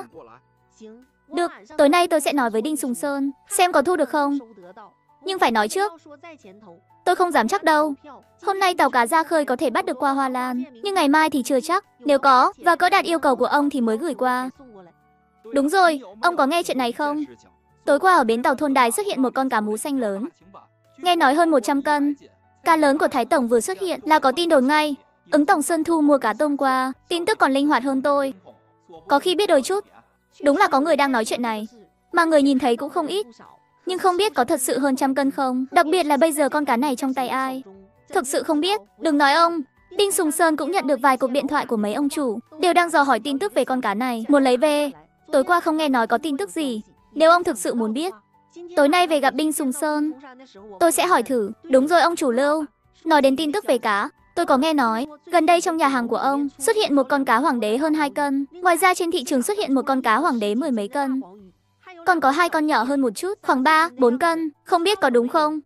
Được, tối nay tôi sẽ nói với Đinh Sùng Sơn, xem có thu được không. Nhưng phải nói trước, tôi không dám chắc đâu. Hôm nay tàu cá ra khơi có thể bắt được qua Hoa Lan, nhưng ngày mai thì chưa chắc. Nếu có, và cỡ đạt yêu cầu của ông thì mới gửi qua. Đúng rồi, ông có nghe chuyện này không? Tối qua ở bến tàu Thôn Đài xuất hiện một con cá mú xanh lớn. Nghe nói hơn 100 cân. Cá lớn của Thái Tổng vừa xuất hiện là có tin đồn ngay. Ứng Tổng Sơn Thu mua cá tôm qua, tin tức còn linh hoạt hơn tôi. Có khi biết đôi chút. Đúng là có người đang nói chuyện này, mà người nhìn thấy cũng không ít. Nhưng không biết có thật sự hơn 100 cân không? Đặc biệt là bây giờ con cá này trong tay ai? Thực sự không biết. Đừng nói ông. Đinh Sùng Sơn cũng nhận được vài cuộc điện thoại của mấy ông chủ, đều đang dò hỏi tin tức về con cá này, muốn lấy về. Tối qua không nghe nói có tin tức gì. Nếu ông thực sự muốn biết, tối nay về gặp Đinh Sùng Sơn, tôi sẽ hỏi thử. Đúng rồi ông chủ Lưu. Nói đến tin tức về cá, tôi có nghe nói, gần đây trong nhà hàng của ông xuất hiện một con cá hoàng đế hơn 2 cân. Ngoài ra trên thị trường xuất hiện một con cá hoàng đế 10 mấy cân. Còn có 2 con nhỏ hơn một chút, khoảng 3, 4 cân. Không biết có đúng không?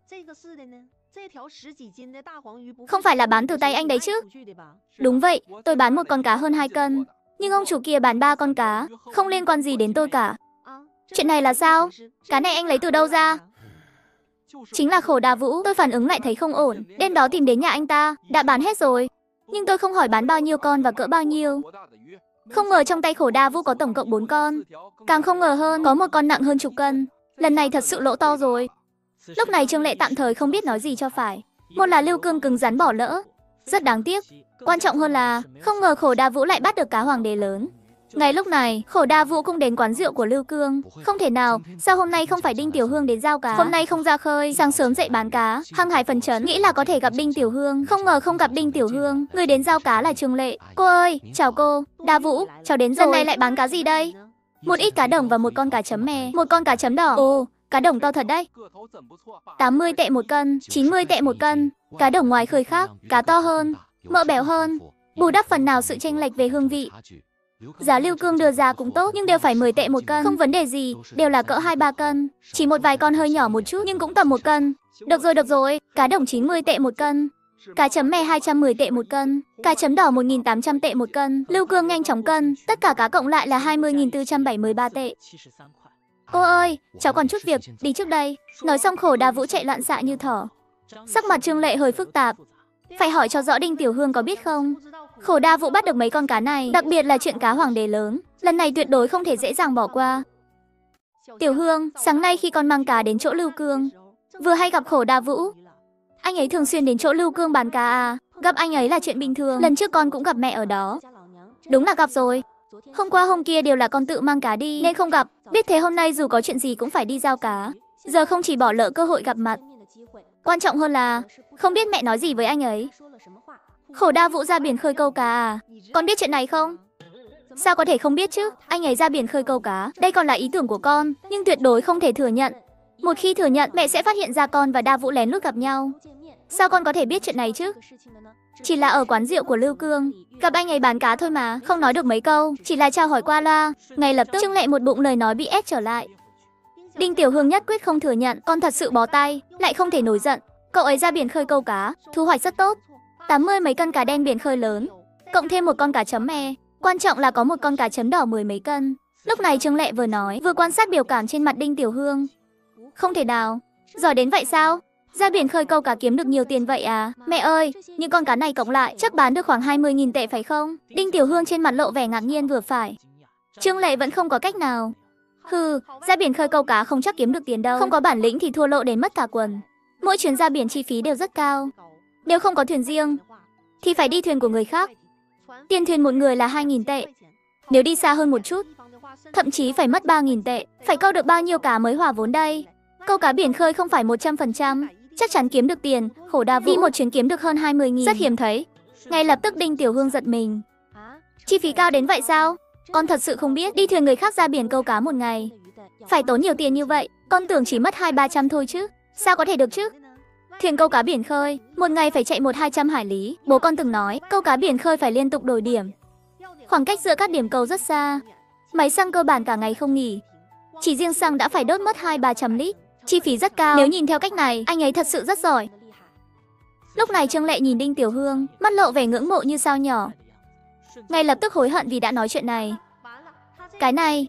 Không phải là bán từ tay anh đấy chứ? Đúng vậy, tôi bán một con cá hơn 2 cân. Nhưng ông chủ kia bán 3 con cá, không liên quan gì đến tôi cả. Chuyện này là sao? Cá này anh lấy từ đâu ra? Chính là Khổ Đà Vũ. Tôi phản ứng lại thấy không ổn, đêm đó tìm đến nhà anh ta, đã bán hết rồi. Nhưng tôi không hỏi bán bao nhiêu con và cỡ bao nhiêu. Không ngờ trong tay Khổ Đà Vũ có tổng cộng 4 con. Càng không ngờ hơn, có một con nặng hơn chục cân. Lần này thật sự lỗ to rồi. Lúc này Trương Lệ tạm thời không biết nói gì cho phải. Một là Lưu Cương cứng rắn bỏ lỡ, rất đáng tiếc. Quan trọng hơn là, không ngờ Khổ Đà Vũ lại bắt được cá hoàng đế lớn. Ngay lúc này, Khổ Đà Vũ cũng đến quán rượu của Lưu Cương. Không thể nào, sao hôm nay không phải Đinh Tiểu Hương đến giao cá? Hôm nay không ra khơi, sáng sớm dậy bán cá, hăng hái phấn chấn, nghĩ là có thể gặp Đinh Tiểu Hương. Không ngờ không gặp Đinh Tiểu Hương, người đến giao cá là Trương Lệ. Cô ơi, chào cô. Đà Vũ, cháu đến rồi. Lần này lại bán cá gì đây? Một ít cá đồng và một con cá chấm mè, một con cá chấm đỏ. Ồ, cá đồng to thật đấy. 80 tệ một cân, 90 tệ một cân. Cá đồng ngoài khơi khác, cá to hơn, mỡ béo hơn, bù đắp phần nào sự chênh lệch về hương vị. Giá Lưu Cương đưa ra cũng tốt, nhưng đều phải 10 tệ một cân, không vấn đề gì, đều là cỡ 2-3 cân. Chỉ một vài con hơi nhỏ một chút nhưng cũng tầm 1 cân. Được rồi, cá đồng 90 tệ một cân. Cá chấm mè 210 tệ một cân, cá chấm đỏ 1.800 tệ một cân. Lưu Cương nhanh chóng cân, tất cả cá cộng lại là 20.473 tệ. Cô ơi, cháu còn chút việc, đi trước đây. Nói xong Khổ Đà Vũ chạy loạn xạ như thỏ. Sắc mặt Trương Lệ hơi phức tạp. Phải hỏi cho rõ Đinh Tiểu Hương có biết không? Khổ Đà Vũ bắt được mấy con cá này, đặc biệt là chuyện cá hoàng đế lớn. Lần này tuyệt đối không thể dễ dàng bỏ qua. Tiểu Hương, sáng nay khi con mang cá đến chỗ Lưu Cương, vừa hay gặp Khổ Đà Vũ. Anh ấy thường xuyên đến chỗ Lưu Cương bán cá à? Gặp anh ấy là chuyện bình thường, lần trước con cũng gặp mẹ ở đó. Đúng là gặp rồi. Hôm qua hôm kia đều là con tự mang cá đi nên không gặp. Biết thế hôm nay dù có chuyện gì cũng phải đi giao cá. Giờ không chỉ bỏ lỡ cơ hội gặp mặt, quan trọng hơn là không biết mẹ nói gì với anh ấy. Khổ Đà Vũ ra biển khơi câu cá à? Con biết chuyện này không? Sao có thể không biết chứ? Anh ấy ra biển khơi câu cá. Đây còn là ý tưởng của con, nhưng tuyệt đối không thể thừa nhận. Một khi thừa nhận, mẹ sẽ phát hiện ra con và Đà Vũ lén lút gặp nhau. Sao con có thể biết chuyện này chứ? Chỉ là ở quán rượu của Lưu Cương, gặp anh ấy bán cá thôi mà, không nói được mấy câu, chỉ là chào hỏi qua loa. Ngay lập tức Trương Lệ một bụng lời nói bị ép trở lại. Đinh Tiểu Hương nhất quyết không thừa nhận, con thật sự bó tay, lại không thể nổi giận. Cậu ấy ra biển khơi câu cá, thu hoạch rất tốt. 80 mấy cân cá đen biển khơi lớn, cộng thêm một con cá chấm mè, quan trọng là có một con cá chấm đỏ 10 mấy cân. Lúc này Trương Lệ vừa nói, vừa quan sát biểu cảm trên mặt Đinh Tiểu Hương. Không thể nào, giỏi đến vậy sao? Ra biển khơi câu cá kiếm được nhiều tiền vậy à? Mẹ ơi, những con cá này cộng lại chắc bán được khoảng 20.000 tệ phải không? Đinh Tiểu Hương trên mặt lộ vẻ ngạc nhiên vừa phải. Trương Lệ vẫn không có cách nào. Hừ, ra biển khơi câu cá không chắc kiếm được tiền đâu. Không có bản lĩnh thì thua lộ đến mất cả quần. Mỗi chuyến ra biển chi phí đều rất cao. Nếu không có thuyền riêng thì phải đi thuyền của người khác. Tiền thuyền một người là 2.000 tệ. Nếu đi xa hơn một chút, thậm chí phải mất 3.000 tệ. Phải câu được bao nhiêu cá mới hòa vốn đây? Câu cá biển khơi không phải 100%, chắc chắn kiếm được tiền. Khổ Đà Vũ đi một chuyến kiếm được hơn 20.000, rất hiếm thấy. Ngay lập tức Đinh Tiểu Hương giật mình. Chi phí cao đến vậy sao? Con thật sự không biết, đi thuyền người khác ra biển câu cá một ngày phải tốn nhiều tiền như vậy. Con tưởng chỉ mất 200-300 thôi chứ. Sao có thể được chứ? Thuyền câu cá biển khơi, một ngày phải chạy 100-200 hải lý. Bố con từng nói, câu cá biển khơi phải liên tục đổi điểm. Khoảng cách giữa các điểm câu rất xa. Máy xăng cơ bản cả ngày không nghỉ. Chỉ riêng xăng đã phải đốt mất 200-300 lít. Chi phí rất cao. Nếu nhìn theo cách này, anh ấy thật sự rất giỏi. Lúc này Trương Lệ nhìn Đinh Tiểu Hương, mắt lộ vẻ ngưỡng mộ như sao nhỏ. Ngay lập tức hối hận vì đã nói chuyện này. Cái này,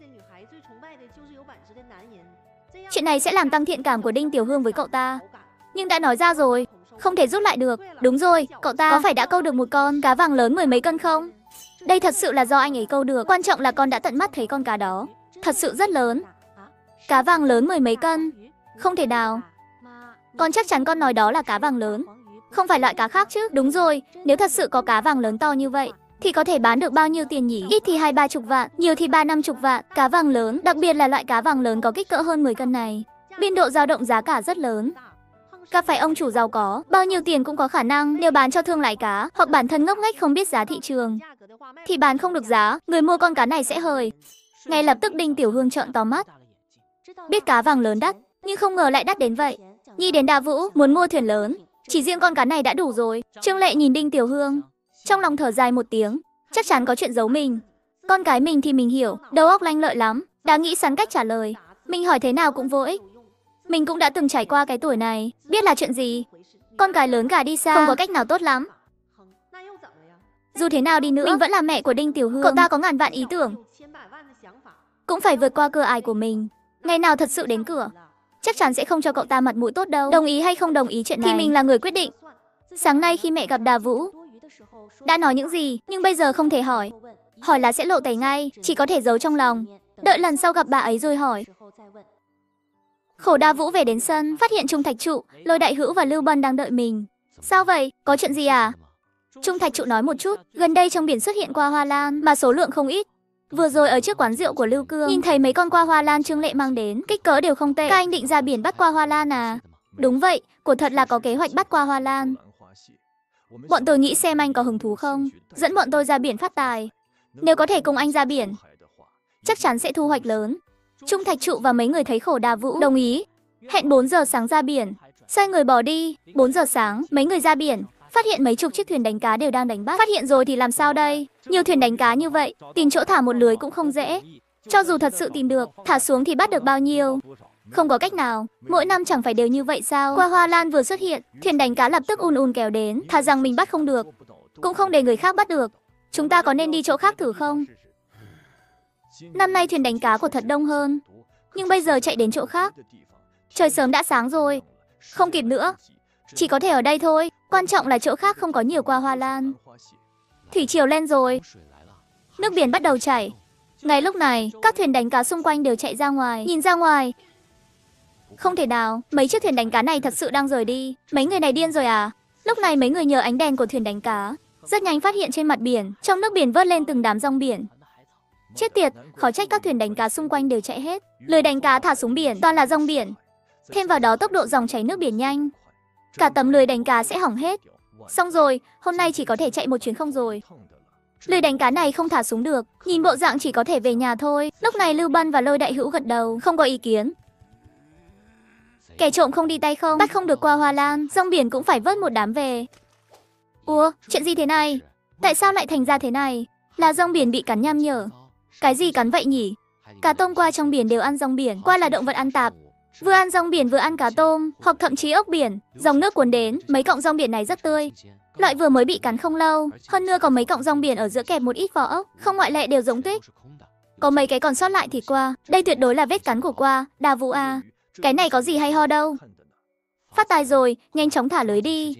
chuyện này sẽ làm tăng thiện cảm của Đinh Tiểu Hương với cậu ta. Nhưng đã nói ra rồi, không thể rút lại được. Đúng rồi, cậu ta có phải đã câu được một con cá vàng lớn 10 mấy cân không? Đây thật sự là do anh ấy câu được. Quan trọng là con đã tận mắt thấy con cá đó. Thật sự rất lớn. Cá vàng lớn 10 mấy cân. Không thể nào. Con chắc chắn con nói đó là cá vàng lớn, không phải loại cá khác chứ? Đúng rồi, nếu thật sự có cá vàng lớn to như vậy, thì có thể bán được bao nhiêu tiền nhỉ? Ít thì 2-30 vạn, nhiều thì 3-50 vạn. Cá vàng lớn, đặc biệt là loại cá vàng lớn có kích cỡ hơn 10 cân này. Biên độ dao động giá cả rất lớn. Gặp phải ông chủ giàu có, bao nhiêu tiền cũng có khả năng nếu bán cho thương lái cá, hoặc bản thân ngốc nghếch không biết giá thị trường, thì bán không được giá, người mua con cá này sẽ hời. Ngay lập tức Đinh Tiểu Hương trợn to mắt. Biết cá vàng lớn đắt, nhưng không ngờ lại đắt đến vậy. Nhi đến Đa Vũ, muốn mua thuyền lớn, chỉ riêng con cá này đã đủ rồi. Trương Lệ nhìn Đinh Tiểu Hương, trong lòng thở dài một tiếng, chắc chắn có chuyện giấu mình. Con cái mình thì mình hiểu, đầu óc lanh lợi lắm, đã nghĩ sẵn cách trả lời. Mình hỏi thế nào cũng vô ích. Mình cũng đã từng trải qua cái tuổi này, biết là chuyện gì. Con cái lớn gả đi xa, không có cách nào tốt lắm. Dù thế nào đi nữa, mình vẫn là mẹ của Đinh Tiểu Hương. Cậu ta có ngàn vạn ý tưởng, cũng phải vượt qua cửa ải của mình. Ngày nào thật sự đến cửa, chắc chắn sẽ không cho cậu ta mặt mũi tốt đâu. Đồng ý hay không đồng ý chuyện này thì mình là người quyết định. Sáng nay khi mẹ gặp Đà Vũ, đã nói những gì, nhưng bây giờ không thể hỏi. Hỏi là sẽ lộ tẩy ngay, chỉ có thể giấu trong lòng. Đợi lần sau gặp bà ấy rồi hỏi. Khổ Đa Vũ về đến sân, phát hiện Trung Thạch Trụ, Lôi Đại Hữu và Lưu Bân đang đợi mình. Sao vậy? Có chuyện gì à? Trung Thạch Trụ nói một chút, gần đây trong biển xuất hiện qua hoa lan, mà số lượng không ít. Vừa rồi ở trước quán rượu của Lưu Cương, nhìn thấy mấy con qua hoa lan Trương Lệ mang đến, kích cỡ đều không tệ. Các anh định ra biển bắt qua hoa lan à? Đúng vậy, của thật là có kế hoạch bắt qua hoa lan. Bọn tôi nghĩ xem anh có hứng thú không, dẫn bọn tôi ra biển phát tài. Nếu có thể cùng anh ra biển, chắc chắn sẽ thu hoạch lớn. Trung Thạch Trụ và mấy người thấy khổ Đà Vũ, đồng ý. Hẹn 4 giờ sáng ra biển, sai người bỏ đi. 4 giờ sáng, mấy người ra biển, phát hiện mấy chục chiếc thuyền đánh cá đều đang đánh bắt. Phát hiện rồi thì làm sao đây? Nhiều thuyền đánh cá như vậy, tìm chỗ thả một lưới cũng không dễ. Cho dù thật sự tìm được, thả xuống thì bắt được bao nhiêu? Không có cách nào, mỗi năm chẳng phải đều như vậy sao? Qua hoa lan vừa xuất hiện, thuyền đánh cá lập tức ùn kéo đến, thà rằng mình bắt không được, cũng không để người khác bắt được. Chúng ta có nên đi chỗ khác thử không? Năm nay thuyền đánh cá của thật đông hơn, nhưng bây giờ chạy đến chỗ khác, trời sớm đã sáng rồi, không kịp nữa. Chỉ có thể ở đây thôi, quan trọng là chỗ khác không có nhiều qua hoa lan. Thủy triều lên rồi, nước biển bắt đầu chảy. Ngay lúc này, các thuyền đánh cá xung quanh đều chạy ra ngoài, nhìn ra ngoài. Không thể nào, mấy chiếc thuyền đánh cá này thật sự đang rời đi. Mấy người này điên rồi à? Lúc này mấy người nhờ ánh đèn của thuyền đánh cá, rất nhanh phát hiện trên mặt biển, trong nước biển vớt lên từng đám rong biển. Chết tiệt, khó trách các thuyền đánh cá xung quanh đều chạy hết. Lưới đánh cá thả xuống biển, toàn là rong biển. Thêm vào đó tốc độ dòng chảy nước biển nhanh, cả tấm lưới đánh cá sẽ hỏng hết. Xong rồi, hôm nay chỉ có thể chạy một chuyến không rồi. Lưới đánh cá này không thả xuống được, nhìn bộ dạng chỉ có thể về nhà thôi. Lúc này Lưu Bân và Lôi Đại Hữu gật đầu, không có ý kiến. Kẻ trộm không đi tay không, bắt không được qua hoa lan, rong biển cũng phải vớt một đám về. Ủa, chuyện gì thế này? Tại sao lại thành ra thế này? Là rong biển bị cắn nham nhở. Cái gì cắn vậy nhỉ? Cá tôm qua trong biển đều ăn rong biển, qua là động vật ăn tạp. Vừa ăn rong biển vừa ăn cá tôm, hoặc thậm chí ốc biển. Dòng nước cuốn đến, mấy cọng rong biển này rất tươi. Loại vừa mới bị cắn không lâu, hơn nữa có mấy cọng rong biển ở giữa kẹp một ít vỏ ốc, không ngoại lệ đều giống tuếch. Có mấy cái còn sót lại thì qua, đây tuyệt đối là vết cắn của qua, Đà Vũ à. Cái này có gì hay ho đâu. Phát tài rồi, nhanh chóng thả lưới đi.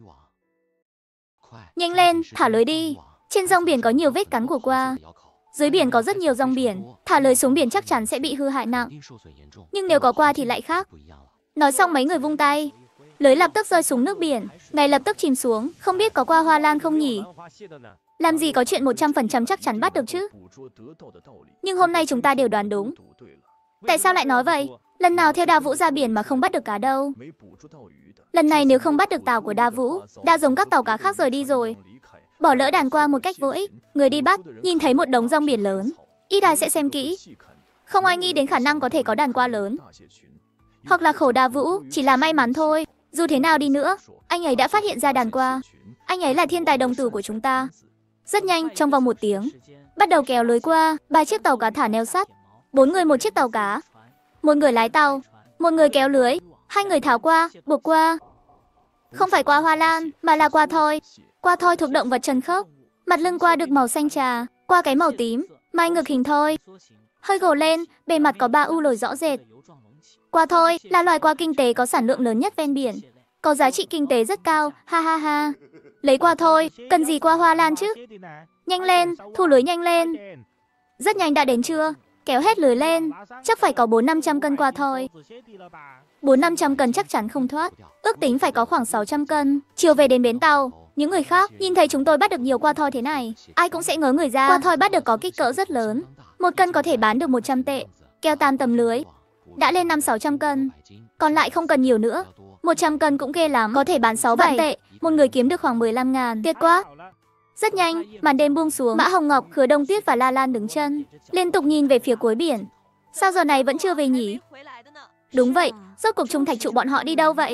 Nhanh lên, thả lưới đi. Trên rong biển có nhiều vết cắn của qua. Dưới biển có rất nhiều rong biển, thả lưới xuống biển chắc chắn sẽ bị hư hại nặng. Nhưng nếu có qua thì lại khác. Nói xong mấy người vung tay, lưới lập tức rơi xuống nước biển, ngay lập tức chìm xuống. Không biết có qua hoa lan không nhỉ? Làm gì có chuyện 100% chắc chắn bắt được chứ. Nhưng hôm nay chúng ta đều đoán đúng. Tại sao lại nói vậy? Lần nào theo Đa Vũ ra biển mà không bắt được cá đâu. Lần này nếu không bắt được tàu của Đa Vũ, đã giống các tàu cá khác rời đi rồi. Bỏ lỡ đàn qua một cách vô ích. Người đi bắt, nhìn thấy một đống rong biển lớn, ít ai sẽ xem kỹ. Không ai nghĩ đến khả năng có thể có đàn qua lớn. Hoặc là khổ Đa Vũ, chỉ là may mắn thôi. Dù thế nào đi nữa, anh ấy đã phát hiện ra đàn qua. Anh ấy là thiên tài đồng tử của chúng ta. Rất nhanh, trong vòng 1 tiếng, bắt đầu kéo lưới qua. 3 chiếc tàu cá thả neo sắt, 4 người một chiếc tàu cá, 1 người lái tàu, 1 người kéo lưới, 2 người tháo qua, buộc qua. Không phải qua hoa lan, mà là qua thoi. Qua thoi thuộc động vật chân khớp. Mặt lưng qua được màu xanh trà, qua cái màu tím, mai ngực hình thoi, hơi gồ lên, bề mặt có 3 u lồi rõ rệt. Qua thoi là loài qua kinh tế có sản lượng lớn nhất ven biển, có giá trị kinh tế rất cao, ha ha ha. Lấy qua thôi, cần gì qua hoa lan chứ? Nhanh lên, thu lưới nhanh lên. Rất nhanh đã đến trưa, kéo hết lưới lên, chắc phải có 400-500 cân qua thôi. 400-500 cân chắc chắn không thoát, ước tính phải có khoảng 600 cân. Chiều về đến bến tàu, Những người khác nhìn thấy chúng tôi bắt được nhiều qua thoi thế này, ai cũng sẽ ngớ người ra. Qua thoi bắt được có kích cỡ rất lớn, 1 cân có thể bán được 100 tệ, keo tan tầm lưới. Đã lên 500-600 cân, còn lại không cần nhiều nữa. 100 cân cũng ghê lắm, có thể bán 6 vạn tệ, một người kiếm được khoảng 15.000, tuyệt quá. Rất nhanh, màn đêm buông xuống, Mã Hồng Ngọc, Khứa Đông Tuyết và La Lan đứng chân, liên tục nhìn về phía cuối biển. Sao giờ này vẫn chưa về nhỉ? Đúng vậy, rốt cuộc Trung Thạch Trụ bọn họ đi đâu vậy?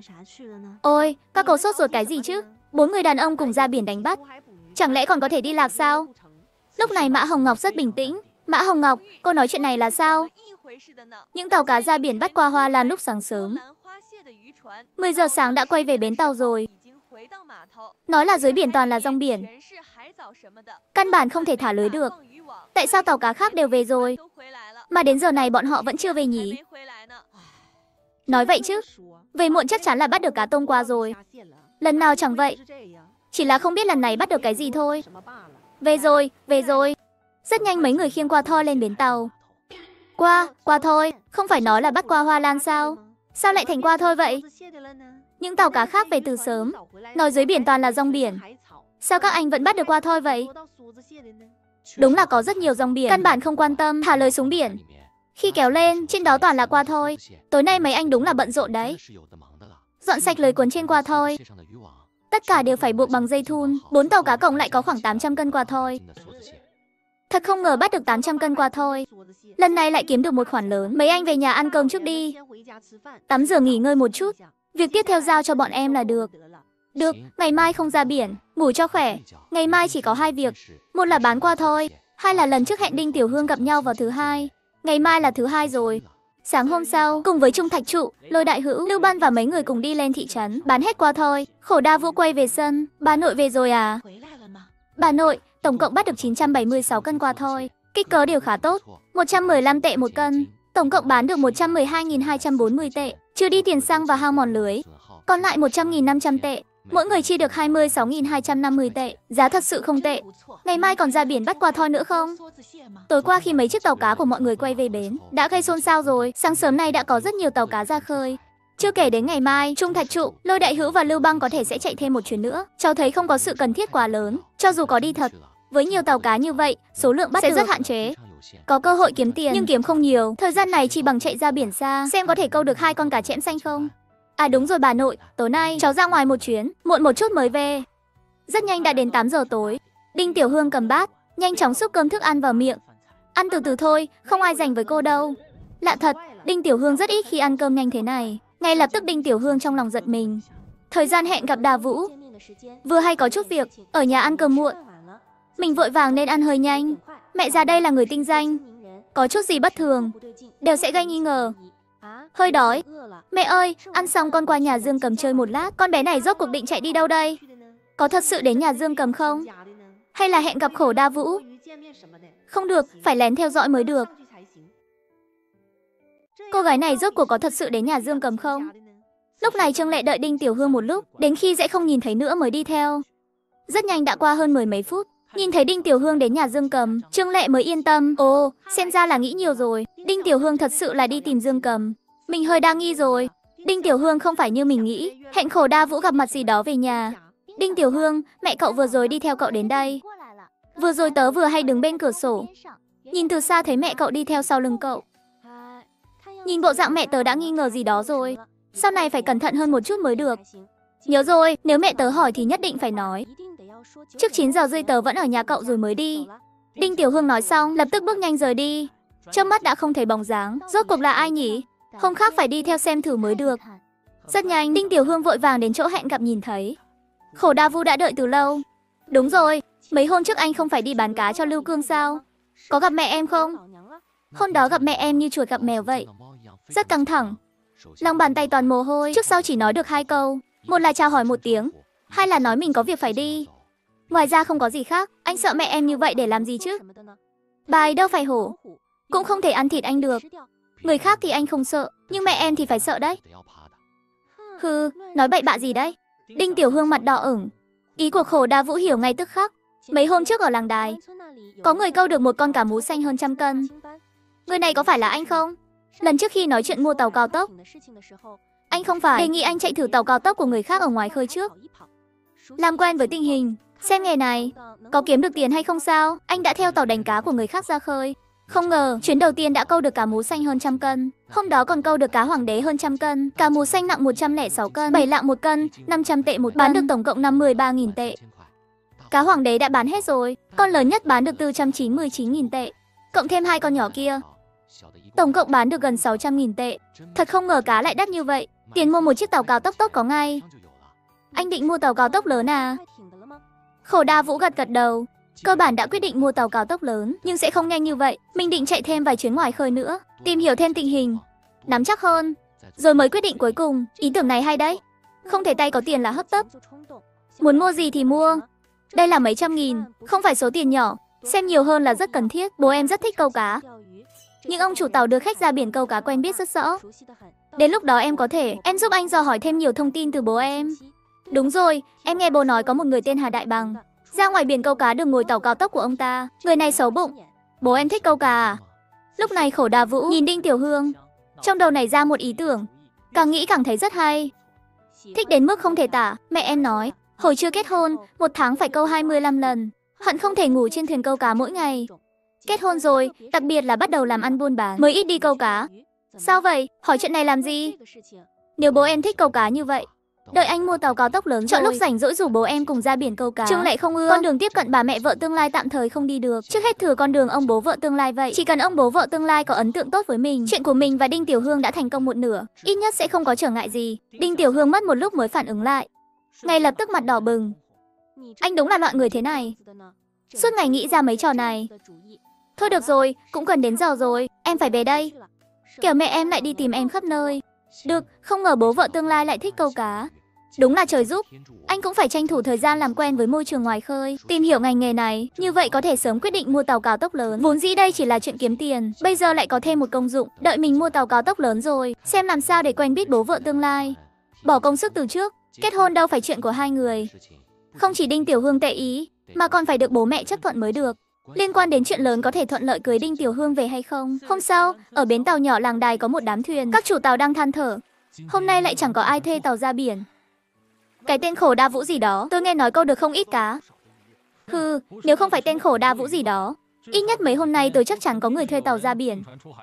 Ôi, các cậu sốt ruột cái gì chứ? 4 người đàn ông cùng ra biển đánh bắt, chẳng lẽ còn có thể đi lạc sao? Lúc này Mã Hồng Ngọc rất bình tĩnh. Mã Hồng Ngọc, cô nói chuyện này là sao? Những tàu cá ra biển bắt qua Hoa Lan lúc sáng sớm. 10 giờ sáng đã quay về bến tàu rồi. Nói là dưới biển toàn là rong biển, căn bản không thể thả lưới được. Tại sao tàu cá khác đều về rồi, mà đến giờ này bọn họ vẫn chưa về nhỉ? Nói vậy chứ, về muộn chắc chắn là bắt được cá tôm qua rồi. Lần nào chẳng vậy, chỉ là không biết lần này bắt được cái gì thôi. Về rồi, về rồi. Rất nhanh mấy người khiêng qua thoi lên bến tàu. Qua thôi, không phải nói là bắt qua Hoa Lan sao? Sao lại thành qua thôi vậy? Những tàu cá khác về từ sớm, nói dưới biển toàn là rong biển. Sao các anh vẫn bắt được qua thôi vậy? Đúng là có rất nhiều rong biển, căn bản không quan tâm, thả lưới xuống biển. Khi kéo lên, trên đó toàn là qua thôi. Tối nay mấy anh đúng là bận rộn đấy. Dọn sạch lưới cuốn trên qua thôi. Tất cả đều phải buộc bằng dây thun. 4 tàu cá cộng lại có khoảng 800 cân qua thôi. Thật không ngờ bắt được 800 cân qua thôi. Lần này lại kiếm được một khoản lớn. Mấy anh về nhà ăn cơm trước đi, tắm rửa nghỉ ngơi một chút. Việc tiếp theo giao cho bọn em là được. Được, ngày mai không ra biển, ngủ cho khỏe. Ngày mai chỉ có 2 việc. Một là bán qua thôi, 2 là lần trước hẹn Đinh Tiểu Hương gặp nhau vào thứ 2. Ngày mai là thứ 2 rồi. Sáng hôm sau, cùng với Trung Thạch Trụ, Lôi Đại Hữu, Lưu Bân và mấy người cùng đi lên thị trấn, bán hết qua thôi. Khổ Đa Vũ quay về sân. Bà nội về rồi à? Bà nội, tổng cộng bắt được 976 cân qua thôi. Kích cỡ đều khá tốt, 115 tệ 1 cân. Tổng cộng bán được 112.240 tệ, trừ đi tiền xăng và hao mòn lưới. Còn lại 100.500 tệ. Mỗi người chia được 26.250 tệ. Giá thật sự không tệ. Ngày mai còn ra biển bắt qua thoi nữa không? Tối qua khi mấy chiếc tàu cá của mọi người quay về bến, đã gây xôn xao rồi. Sáng sớm nay đã có rất nhiều tàu cá ra khơi. Chưa kể đến ngày mai, Trung Thạch Trụ, Lôi Đại Hữu và Lưu Băng có thể sẽ chạy thêm một chuyến nữa. Cháu thấy không có sự cần thiết quá lớn. Cho dù có đi thật, với nhiều tàu cá như vậy, số lượng bắt sẽ rất hạn chế. Có cơ hội kiếm tiền, nhưng kiếm không nhiều. Thời gian này chỉ bằng chạy ra biển xa, xem có thể câu được 2 con cá chẽm xanh không. À đúng rồi bà nội, tối nay cháu ra ngoài một chuyến, muộn một chút mới về. Rất nhanh đã đến 8 giờ tối. Đinh Tiểu Hương cầm bát, nhanh chóng xúc cơm thức ăn vào miệng. Ăn từ từ thôi, không ai giành với cô đâu. Lạ thật, Đinh Tiểu Hương rất ít khi ăn cơm nhanh thế này. Ngay lập tức Đinh Tiểu Hương trong lòng giật mình. Thời gian hẹn gặp Đà Vũ, vừa hay có chút việc, ở nhà ăn cơm muộn. Mình vội vàng nên ăn hơi nhanh. Mẹ già đây là người tinh danh, có chút gì bất thường đều sẽ gây nghi ngờ. Hơi đói. Mẹ ơi, ăn xong con qua nhà Dương Cầm chơi một lát. Con bé này rốt cuộc định chạy đi đâu đây? Có thật sự đến nhà Dương Cầm không? Hay là hẹn gặp Khổ Đa Vũ? Không được, phải lén theo dõi mới được. Cô gái này rốt cuộc có thật sự đến nhà Dương Cầm không? Lúc này Trương Lệ đợi Đinh Tiểu Hương một lúc, đến khi sẽ không nhìn thấy nữa mới đi theo. Rất nhanh đã qua hơn 10 mấy phút. Nhìn thấy Đinh Tiểu Hương đến nhà Dương Cầm, Trương Lệ mới yên tâm. Ồ, xem ra là nghĩ nhiều rồi. Đinh Tiểu Hương thật sự là đi tìm Dương Cầm. Mình hơi đa nghi rồi. Đinh Tiểu Hương không phải như mình nghĩ, hẹn Khổ Đa Vũ gặp mặt gì đó về nhà. Đinh Tiểu Hương, mẹ cậu vừa rồi đi theo cậu đến đây. Vừa rồi tớ vừa hay đứng bên cửa sổ, nhìn từ xa thấy mẹ cậu đi theo sau lưng cậu. Nhìn bộ dạng mẹ tớ đã nghi ngờ gì đó rồi. Sau này phải cẩn thận hơn một chút mới được. Nhớ rồi, nếu mẹ tớ hỏi thì nhất định phải nói. Trước 9 giờ rưỡi tớ vẫn ở nhà cậu rồi mới đi. Đinh Tiểu Hương nói xong, lập tức bước nhanh rời đi. Trước mắt đã không thấy bóng dáng. Rốt cuộc là ai nhỉ? Hôm khác phải đi theo xem thử mới được. Rất nhanh, Đinh Tiểu Hương vội vàng đến chỗ hẹn gặp nhìn thấy. Khổ Đa Vũ đã đợi từ lâu. Đúng rồi, mấy hôm trước anh không phải đi bán cá cho Lưu Cương sao? Có gặp mẹ em không? Hôm đó gặp mẹ em như chuột gặp mèo vậy. Rất căng thẳng, lòng bàn tay toàn mồ hôi. Trước sau chỉ nói được 2 câu. Một là chào hỏi một tiếng, 2 là nói mình có việc phải đi. Ngoài ra không có gì khác. Anh sợ mẹ em như vậy để làm gì chứ? Bà ấy đâu phải hổ, cũng không thể ăn thịt anh được. Người khác thì anh không sợ, nhưng mẹ em thì phải sợ đấy. Hừ, nói bậy bạ gì đấy? Đinh Tiểu Hương mặt đỏ ửng. Ý của Khổ Đa Vũ hiểu ngay tức khắc. Mấy hôm trước ở làng đài, có người câu được một con cá mú xanh hơn 100 cân. Người này có phải là anh không? Lần trước khi nói chuyện mua tàu cao tốc, anh không phải đề nghị anh chạy thử tàu cao tốc của người khác ở ngoài khơi trước. làm quen với tình hình, xem nghề này có kiếm được tiền hay không sao. Anh đã theo tàu đánh cá của người khác ra khơi. Không ngờ, chuyến đầu tiên đã câu được cá mú xanh hơn 100 cân. Hôm đó còn câu được cá hoàng đế hơn 100 cân. Cá mú xanh nặng 106 cân, 7 lạng 1 cân, 500 tệ một cân. Bán được tổng cộng 53.000 tệ. Cá hoàng đế đã bán hết rồi. Con lớn nhất bán được 499.000 tệ. Cộng thêm hai con nhỏ kia, tổng cộng bán được gần 600.000 tệ. Thật không ngờ cá lại đắt như vậy. Tiền mua một chiếc tàu cao tốc tốt có ngay. Anh định mua tàu cao tốc lớn à? Khổ Đa Vũ gật gật đầu. Cơ bản đã quyết định mua tàu cao tốc lớn, nhưng sẽ không nhanh như vậy. Mình định chạy thêm vài chuyến ngoài khơi nữa, tìm hiểu thêm tình hình, nắm chắc hơn, rồi mới quyết định cuối cùng. Ý tưởng này hay đấy. Không thể tay có tiền là hấp tấp. Muốn mua gì thì mua. Đây là mấy trăm nghìn, không phải số tiền nhỏ. Xem nhiều hơn là rất cần thiết. Bố em rất thích câu cá. Những ông chủ tàu đưa khách ra biển câu cá quen biết rất rõ. Đến lúc đó em giúp anh dò hỏi thêm nhiều thông tin từ bố em. Đúng rồi, em nghe bố nói có một người tên Hà Đại Bằng ra ngoài biển câu cá được ngồi tàu cao tốc của ông ta. Người này xấu bụng. Bố em thích câu cá à? Lúc này Khổ Đa Vũ nhìn Đinh Tiểu Hương, trong đầu nảy ra một ý tưởng, càng nghĩ càng thấy rất hay. Thích đến mức không thể tả. Mẹ em nói, hồi chưa kết hôn, một tháng phải câu 25 lần. Hận không thể ngủ trên thuyền câu cá mỗi ngày. Kết hôn rồi, đặc biệt là bắt đầu làm ăn buôn bán, mới ít đi câu cá. Sao vậy? Hỏi chuyện này làm gì? Nếu bố em thích câu cá như vậy, đợi anh mua tàu cao tốc lớn chọn lúc rảnh rỗi rủ bố em cùng ra biển câu cá. Trương Lệ không ưa. Con đường tiếp cận bà mẹ vợ tương lai tạm thời không đi được. Trước hết thử con đường ông bố vợ tương lai vậy. Chỉ cần ông bố vợ tương lai có ấn tượng tốt với mình, chuyện của mình và Đinh Tiểu Hương đã thành công một nửa. Ít nhất sẽ không có trở ngại gì. Đinh Tiểu Hương mất một lúc mới phản ứng lại. Ngay lập tức mặt đỏ bừng. Anh đúng là loại người thế này. Suốt ngày nghĩ ra mấy trò này. Thôi được rồi, cũng gần đến giờ rồi. Em phải về đây. Kẻo mẹ em lại đi tìm em khắp nơi. Được, không ngờ bố vợ tương lai lại thích câu cá. Đúng là trời giúp. Anh cũng phải tranh thủ thời gian làm quen với môi trường ngoài khơi, tìm hiểu ngành nghề này. Như vậy có thể sớm quyết định mua tàu cao tốc lớn. Vốn dĩ đây chỉ là chuyện kiếm tiền, bây giờ lại có thêm một công dụng. Đợi mình mua tàu cao tốc lớn rồi, xem làm sao để quen biết bố vợ tương lai. Bỏ công sức từ trước. Kết hôn đâu phải chuyện của hai người. Không chỉ Đinh Tiểu Hương tệ ý, mà còn phải được bố mẹ chấp thuận mới được. Liên quan đến chuyện lớn có thể thuận lợi cưới Đinh Tiểu Hương về hay không. Hôm sau, ở bến tàu nhỏ làng Đài có một đám thuyền. Các chủ tàu đang than thở. Hôm nay lại chẳng có ai thuê tàu ra biển. Cái tên Khổ Đa Vũ gì đó, tôi nghe nói câu được không ít cá. Hừ, nếu không phải tên Khổ Đa Vũ gì đó, ít nhất mấy hôm nay tôi chắc chắn có người thuê tàu ra biển.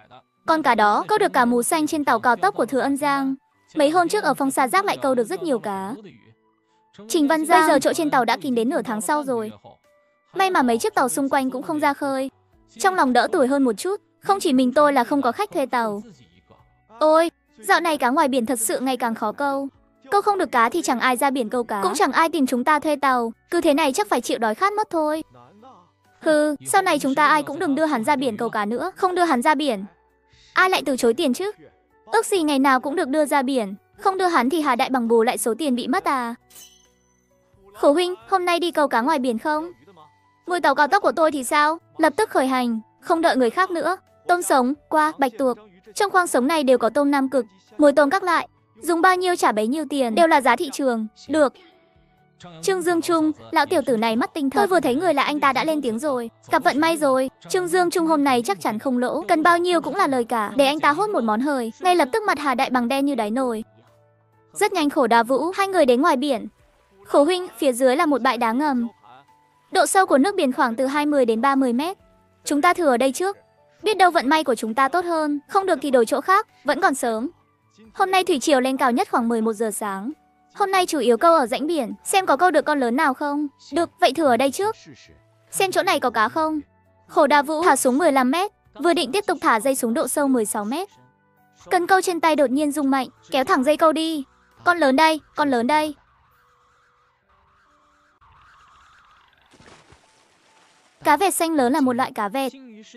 Con cá đó câu được cá mú xanh trên tàu cao tốc của Thừa Ân Giang. Mấy hôm trước ở Phong Sa Giác lại câu được rất nhiều cá. Trình Văn Giang, bây giờ chỗ trên tàu đã kín đến nửa tháng sau rồi. May mà mấy chiếc tàu xung quanh cũng không ra khơi. Trong lòng đỡ tủi hơn một chút. Không chỉ mình tôi là không có khách thuê tàu. Ôi, dạo này cá ngoài biển thật sự ngày càng khó câu. Câu không được cá thì chẳng ai ra biển câu cá, cũng chẳng ai tìm chúng ta thuê tàu. Cứ thế này chắc phải chịu đói khát mất thôi. Hừ, sau này chúng ta ai cũng đừng đưa hắn ra biển câu cá nữa. Không đưa hắn ra biển, ai lại từ chối tiền chứ? Ước gì ngày nào cũng được đưa ra biển. Không đưa hắn thì Hà Đại Bằng bù lại số tiền bị mất à? Khổ huynh, hôm nay đi câu cá ngoài biển không? Ngồi tàu cao tốc của tôi thì sao? Lập tức khởi hành, không đợi người khác nữa. Tôm sống, qua, bạch tuộc. Trong khoang sống này đều có tôm Nam Cực. Mồi tôm các loại, dùng bao nhiêu trả bấy nhiêu tiền, đều là giá thị trường. Được. Trương Dương Trung, lão tiểu tử này mắt tinh thật. Tôi vừa thấy người là anh ta đã lên tiếng rồi. Gặp vận may rồi. Trương Dương Trung hôm nay chắc chắn không lỗ. Cần bao nhiêu cũng là lời cả. Để anh ta hốt một món hời. Ngay lập tức mặt Hà Đại Bằng đen như đáy nồi. Rất nhanh Khổ Đa Vũ, hai người đến ngoài biển. Khổ huynh, phía dưới là một bãi đá ngầm. Độ sâu của nước biển khoảng từ 20 đến 30 mét. Chúng ta thử ở đây trước. Biết đâu vận may của chúng ta tốt hơn. Không được thì đổi chỗ khác, vẫn còn sớm. Hôm nay thủy triều lên cao nhất khoảng 11 giờ sáng. Hôm nay chủ yếu câu ở rãnh biển, xem có câu được con lớn nào không. Được, vậy thử ở đây trước. Xem chỗ này có cá không. Khổ Đa Vũ thả xuống 15 mét, vừa định tiếp tục thả dây xuống độ sâu 16 mét. Cần câu trên tay đột nhiên rung mạnh, kéo thẳng dây câu đi. Con lớn đây, con lớn đây. Cá vẹt xanh lớn là một loại cá vẹt.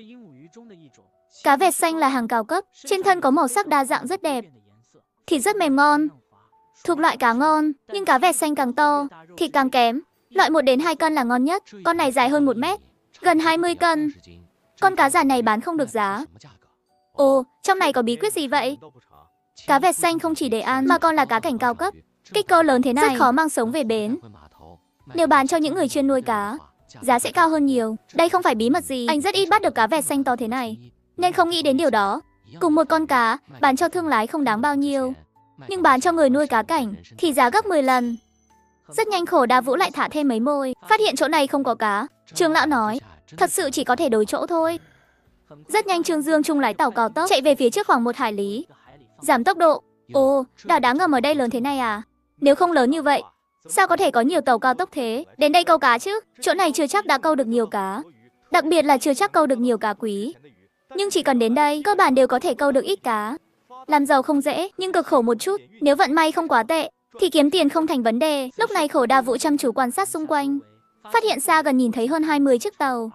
Cá vẹt xanh là hàng cao cấp, trên thân có màu sắc đa dạng rất đẹp. Thịt rất mềm ngon. Thuộc loại cá ngon, nhưng cá vẹt xanh càng to, thịt càng kém. Loại 1 đến 2 cân là ngon nhất, con này dài hơn 1 mét, gần 20 cân. Con cá già này bán không được giá. Ồ, trong này có bí quyết gì vậy? Cá vẹt xanh không chỉ để ăn mà còn là cá cảnh cao cấp. Kích cỡ lớn thế này rất khó mang sống về bến. Nếu bán cho những người chuyên nuôi cá, giá sẽ cao hơn nhiều. Đây không phải bí mật gì, anh rất ít bắt được cá vẹt xanh to thế này, nên không nghĩ đến điều đó. Cùng một con cá, bán cho thương lái không đáng bao nhiêu, nhưng bán cho người nuôi cá cảnh thì giá gấp 10 lần. Rất nhanh Khổ Đa Vũ lại thả thêm mấy mồi, phát hiện chỗ này không có cá. Trương lão nói, thật sự chỉ có thể đổi chỗ thôi. Rất nhanh Trương Dương Trung lái tàu cao tốc chạy về phía trước khoảng 1 hải lý. Giảm tốc độ. Ồ, đảo đá ngầm ở đây lớn thế này à? Nếu không lớn như vậy, sao có thể có nhiều tàu cao tốc thế? Đến đây câu cá chứ? Chỗ này chưa chắc đã câu được nhiều cá. Đặc biệt là chưa chắc câu được nhiều cá quý. Nhưng chỉ cần đến đây, cơ bản đều có thể câu được ít cá. Làm giàu không dễ, nhưng cực khổ một chút. Nếu vận may không quá tệ, thì kiếm tiền không thành vấn đề. Lúc này Khổ Đa Vũ chăm chú quan sát xung quanh. Phát hiện xa gần nhìn thấy hơn 20 chiếc tàu.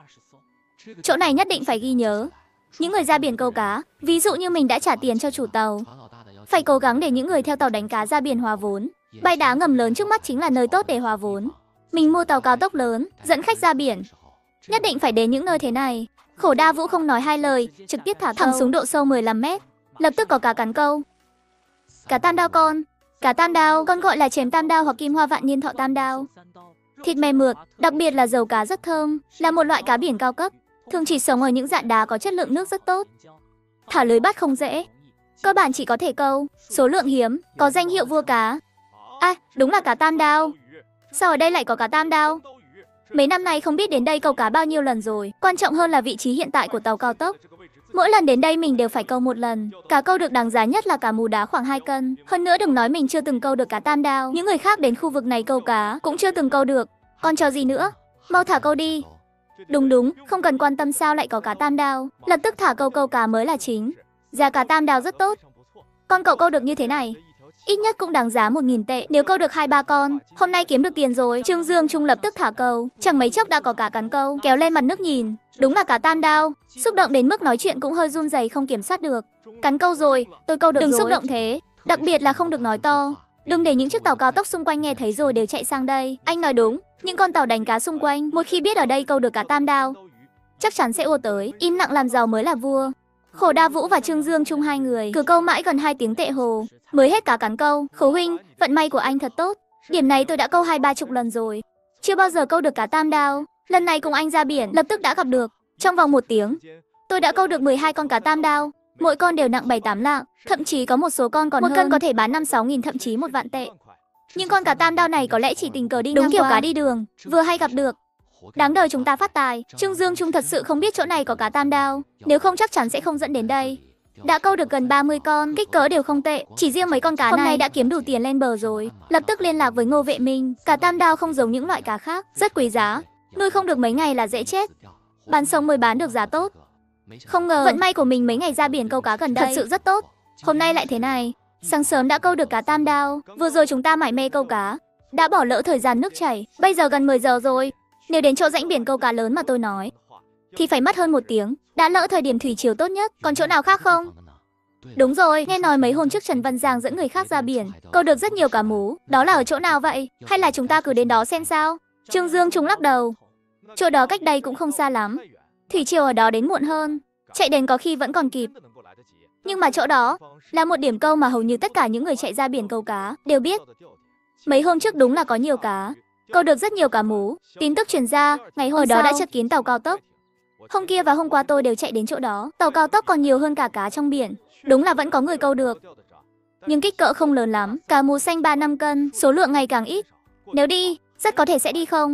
Chỗ này nhất định phải ghi nhớ. Những người ra biển câu cá, ví dụ như mình đã trả tiền cho chủ tàu, phải cố gắng để những người theo tàu đánh cá ra biển hòa vốn. Bãi đá ngầm lớn trước mắt chính là nơi tốt để hòa vốn. Mình mua tàu cao tốc lớn, dẫn khách ra biển. Nhất định phải đến những nơi thế này. Khổ Đa Vũ không nói hai lời, trực tiếp thả thẳng xuống độ sâu 15 mét. Lập tức có cá cắn câu. Cá tam đao con. Cá tam đao, con gọi là chém tam đao hoặc kim hoa vạn niên thọ tam đao. Thịt mềm mượt, đặc biệt là dầu cá rất thơm, là một loại cá biển cao cấp. Thường chỉ sống ở những rạn đá có chất lượng nước rất tốt. Thả lưới bắt không dễ. Cơ bản chỉ có thể câu, số lượng hiếm, có danh hiệu vua cá. À, đúng là cá tam đao. Sao ở đây lại có cá tam đao? Mấy năm nay không biết đến đây câu cá bao nhiêu lần rồi. Quan trọng hơn là vị trí hiện tại của tàu cao tốc. Mỗi lần đến đây mình đều phải câu một lần. Cá câu được đáng giá nhất là cá mú đá khoảng 2 cân. Hơn nữa đừng nói mình chưa từng câu được cá tam đao. Những người khác đến khu vực này câu cá cũng chưa từng câu được. Còn chờ gì nữa? Mau thả câu đi. Đúng, không cần quan tâm sao lại có cá tam đao. Lập tức thả câu cá mới là chính. Giá cá tam đao rất tốt. Con cậu câu được như thế này, ít nhất cũng đáng giá 1.000 tệ. Nếu câu được 2-3 con, hôm nay kiếm được tiền rồi. Trương Dương Trung lập tức thả câu. Chẳng mấy chốc đã có cá cắn câu, kéo lên mặt nước nhìn. Đúng là cá tam đao. Xúc động đến mức nói chuyện cũng hơi run rẩy không kiểm soát được. Cắn câu rồi, tôi câu được rồi. Đừng xúc động thế. Đặc biệt là không được nói to. Đừng để những chiếc tàu cao tốc xung quanh nghe thấy rồi đều chạy sang đây. Anh nói đúng. Những con tàu đánh cá xung quanh, một khi biết ở đây câu được cá tam đao, chắc chắn sẽ ùa tới. Im lặng làm giàu mới là vua. Khổ Đa Vũ và Trương Dương Trung hai người cứ câu mãi gần 2 tiếng tệ hồ mới hết cá cắn câu. Khổ huynh, vận may của anh thật tốt. Điểm này tôi đã câu 20-30 lần rồi, chưa bao giờ câu được cá tam đao. Lần này cùng anh ra biển, lập tức đã gặp được. Trong vòng 1 tiếng, tôi đã câu được 12 con cá tam đao. Mỗi con đều nặng 7-8 lạng, thậm chí có một số con còn 1 cân có thể bán 5-6 nghìn, thậm chí 1 vạn tệ. Nhưng con cá tam đao này có lẽ chỉ tình cờ đi ngang qua. Đúng kiểu cá đi đường, vừa hay gặp được. Đáng đời chúng ta phát tài. Trương Dương Trung thật sự không biết chỗ này có cá tam đao, nếu không chắc chắn sẽ không dẫn đến đây. Đã câu được gần 30 con, kích cỡ đều không tệ. Chỉ riêng mấy con cá này đã kiếm đủ tiền lên bờ rồi. Lập tức liên lạc với Ngô Vệ Minh. Cá tam đao không giống những loại cá khác, rất quý giá. Nuôi không được mấy ngày là dễ chết. Bán sống mới bán được giá tốt. Không ngờ vận may của mình mấy ngày ra biển câu cá gần đây thật sự rất tốt. Hôm nay lại thế này. Sáng sớm đã câu được cá tam đao. Vừa rồi chúng ta mải mê câu cá, đã bỏ lỡ thời gian nước chảy. Bây giờ gần 10 giờ rồi. Nếu đến chỗ rãnh biển câu cá lớn mà tôi nói, thì phải mất hơn 1 tiếng. Đã lỡ thời điểm thủy triều tốt nhất. Còn chỗ nào khác không? Đúng rồi, nghe nói mấy hôm trước Trần Văn Giang dẫn người khác ra biển, câu được rất nhiều cá mú. Đó là ở chỗ nào vậy? Hay là chúng ta cứ đến đó xem sao? Trương Dương Trung lắc đầu. Chỗ đó cách đây cũng không xa lắm. Thủy triều ở đó đến muộn hơn, chạy đến có khi vẫn còn kịp. Nhưng mà chỗ đó là một điểm câu mà hầu như tất cả những người chạy ra biển câu cá đều biết. Mấy hôm trước đúng là có nhiều cá, câu được rất nhiều cá mú. Tin tức truyền ra, ngày hôm đó đã chật kín tàu cao tốc. Hôm kia và hôm qua tôi đều chạy đến chỗ đó. Tàu cao tốc còn nhiều hơn cả cá trong biển. Đúng là vẫn có người câu được, nhưng kích cỡ không lớn lắm. Cá mú xanh 3-5 cân, số lượng ngày càng ít. Nếu đi, rất có thể sẽ đi không.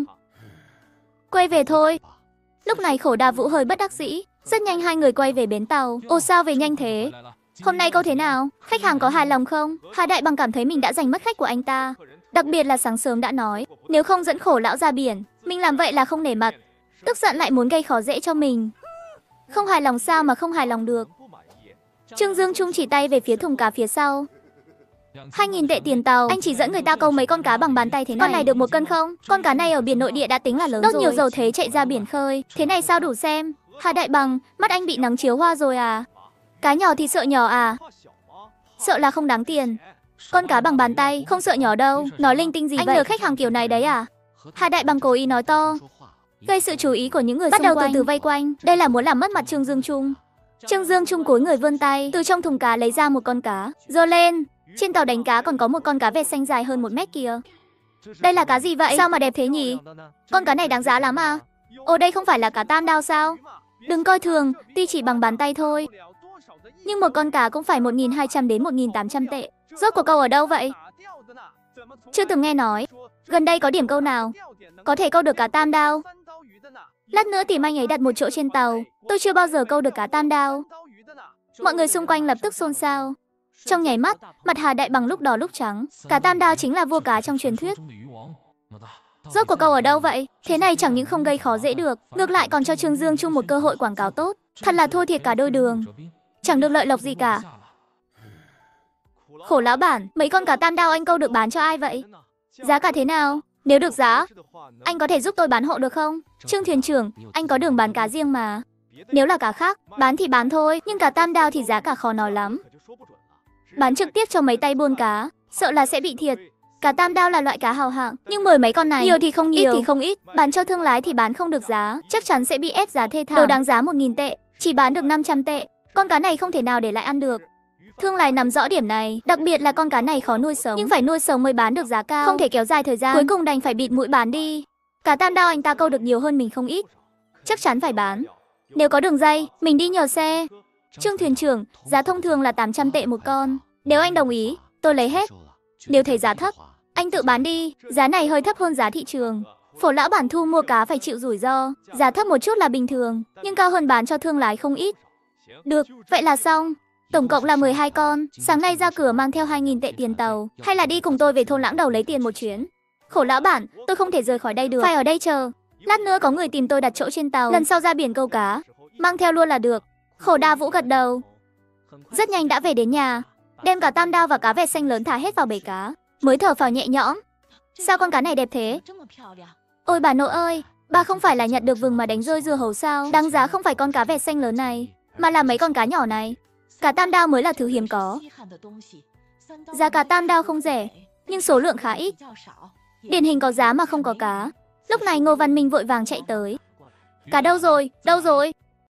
Quay về thôi. Lúc này Khổ Đa Vũ hơi bất đắc dĩ. Rất nhanh hai người quay về bến tàu. Ồ sao về nhanh thế? Hôm nay câu thế nào? Khách hàng có hài lòng không? Hà Đại Bằng cảm thấy mình đã giành mất khách của anh ta. Đặc biệt là sáng sớm đã nói, nếu không dẫn Khổ lão ra biển, mình làm vậy là không nể mặt. Tức giận lại muốn gây khó dễ cho mình. Không hài lòng sao mà không hài lòng được. Trương Dương Trung chỉ tay về phía thùng cá phía sau. 2.000 tệ tiền tàu, anh chỉ dẫn người ta câu mấy con cá bằng bàn tay thế này. Con này được 1 cân không? Con cá này ở biển nội địa đã tính là lớn rồi. Đốt nhiều dầu thế chạy ra biển khơi, thế này sao đủ xem? Hà Đại Bằng, mắt anh bị nắng chiếu hoa rồi à? Cá nhỏ thì sợ nhỏ à? Sợ là không đáng tiền. Con cá bằng bàn tay, không sợ nhỏ đâu. Nói linh tinh gì vậy? Anh lừa khách hàng kiểu này đấy à? Hà Đại Bằng cố ý nói to, gây sự chú ý của những người xung quanh. Bắt đầu từ từ vây quanh. Đây là muốn làm mất mặt Trương Dương Trung. Trương Dương Trung cúi người vươn tay, từ trong thùng cá lấy ra một con cá, giơ lên. Trên tàu đánh cá còn có một con cá vẹt xanh dài hơn 1 mét kìa. Đây là cá gì vậy? Sao mà đẹp thế nhỉ? Con cá này đáng giá lắm à? Ồ, đây không phải là cá tam đao sao? Đừng coi thường, tuy chỉ bằng bàn tay thôi, nhưng một con cá cũng phải 1.200 đến 1.800 tệ. Rốt cuộc câu ở đâu vậy? Chưa từng nghe nói. Gần đây có điểm câu nào có thể câu được cá tam đao? Lát nữa tìm anh ấy đặt một chỗ trên tàu. Tôi chưa bao giờ câu được cá tam đao. Mọi người xung quanh lập tức xôn xao. Trong nháy mắt, mặt Hà Đại Bằng lúc đỏ lúc trắng. Cá tam đao chính là vua cá trong truyền thuyết. Rốt cuộc câu ở đâu vậy? Thế này chẳng những không gây khó dễ được, ngược lại còn cho Trương Dương Trung một cơ hội quảng cáo tốt. Thật là thua thiệt cả đôi đường. Chẳng được lợi lộc gì cả. Khổ lão bản, mấy con cá tam đao anh câu được bán cho ai vậy? Giá cả thế nào? Nếu được giá, anh có thể giúp tôi bán hộ được không? Trương thuyền trưởng, anh có đường bán cá riêng mà. Nếu là cá khác, bán thì bán thôi, nhưng cá tam đao thì giá cả khó nói lắm. Bán trực tiếp cho mấy tay buôn cá, sợ là sẽ bị thiệt. Cá tam đao là loại cá hào hạng, nhưng mười mấy con này, nhiều thì không nhiều, ít thì không ít. Bán cho thương lái thì bán không được giá, chắc chắn sẽ bị ép giá thê thảm. Đồ đáng giá 1.000 tệ, chỉ bán được 500 tệ. Con cá này không thể nào để lại ăn được. Thương lái nắm rõ điểm này, đặc biệt là con cá này khó nuôi sống, nhưng phải nuôi sống mới bán được giá cao, không thể kéo dài thời gian. Cuối cùng đành phải bịt mũi bán đi. Cá tam đao anh ta câu được nhiều hơn mình không ít, chắc chắn phải bán. Nếu có đường dây, mình đi nhờ xe. Trương thuyền trưởng, giá thông thường là 800 tệ một con. Nếu anh đồng ý, tôi lấy hết. Nếu thấy giá thấp, anh tự bán đi. Giá này hơi thấp hơn giá thị trường. Phổ lão bản thu mua cá phải chịu rủi ro. Giá thấp một chút là bình thường, nhưng cao hơn bán cho thương lái không ít. Được, vậy là xong. Tổng cộng là 12 con. Sáng nay ra cửa mang theo 2.000 tệ tiền tàu. Hay là đi cùng tôi về thôn Lãng Đầu lấy tiền một chuyến? Khổ lão bản, tôi không thể rời khỏi đây được. Phải ở đây chờ. Lát nữa có người tìm tôi đặt chỗ trên tàu. Lần sau ra biển câu cá, mang theo luôn là được. Khổ Đa Vũ gật đầu. Rất nhanh đã về đến nhà, đem cả tam đao và cá vẹt xanh lớn thả hết vào bể cá, mới thở phào nhẹ nhõm. Sao con cá này đẹp thế? Ôi bà nội ơi, bà không phải là nhặt được vừng mà đánh rơi dưa hấu sao? Đáng giá không phải con cá vẹt xanh lớn này, mà là mấy con cá nhỏ này. Cá tam đao mới là thứ hiếm có. Giá cá tam đao không rẻ, nhưng số lượng khá ít. Điển hình có giá mà không có cá. Lúc này Ngô Văn Minh vội vàng chạy tới. Cá đâu rồi? Đâu rồi?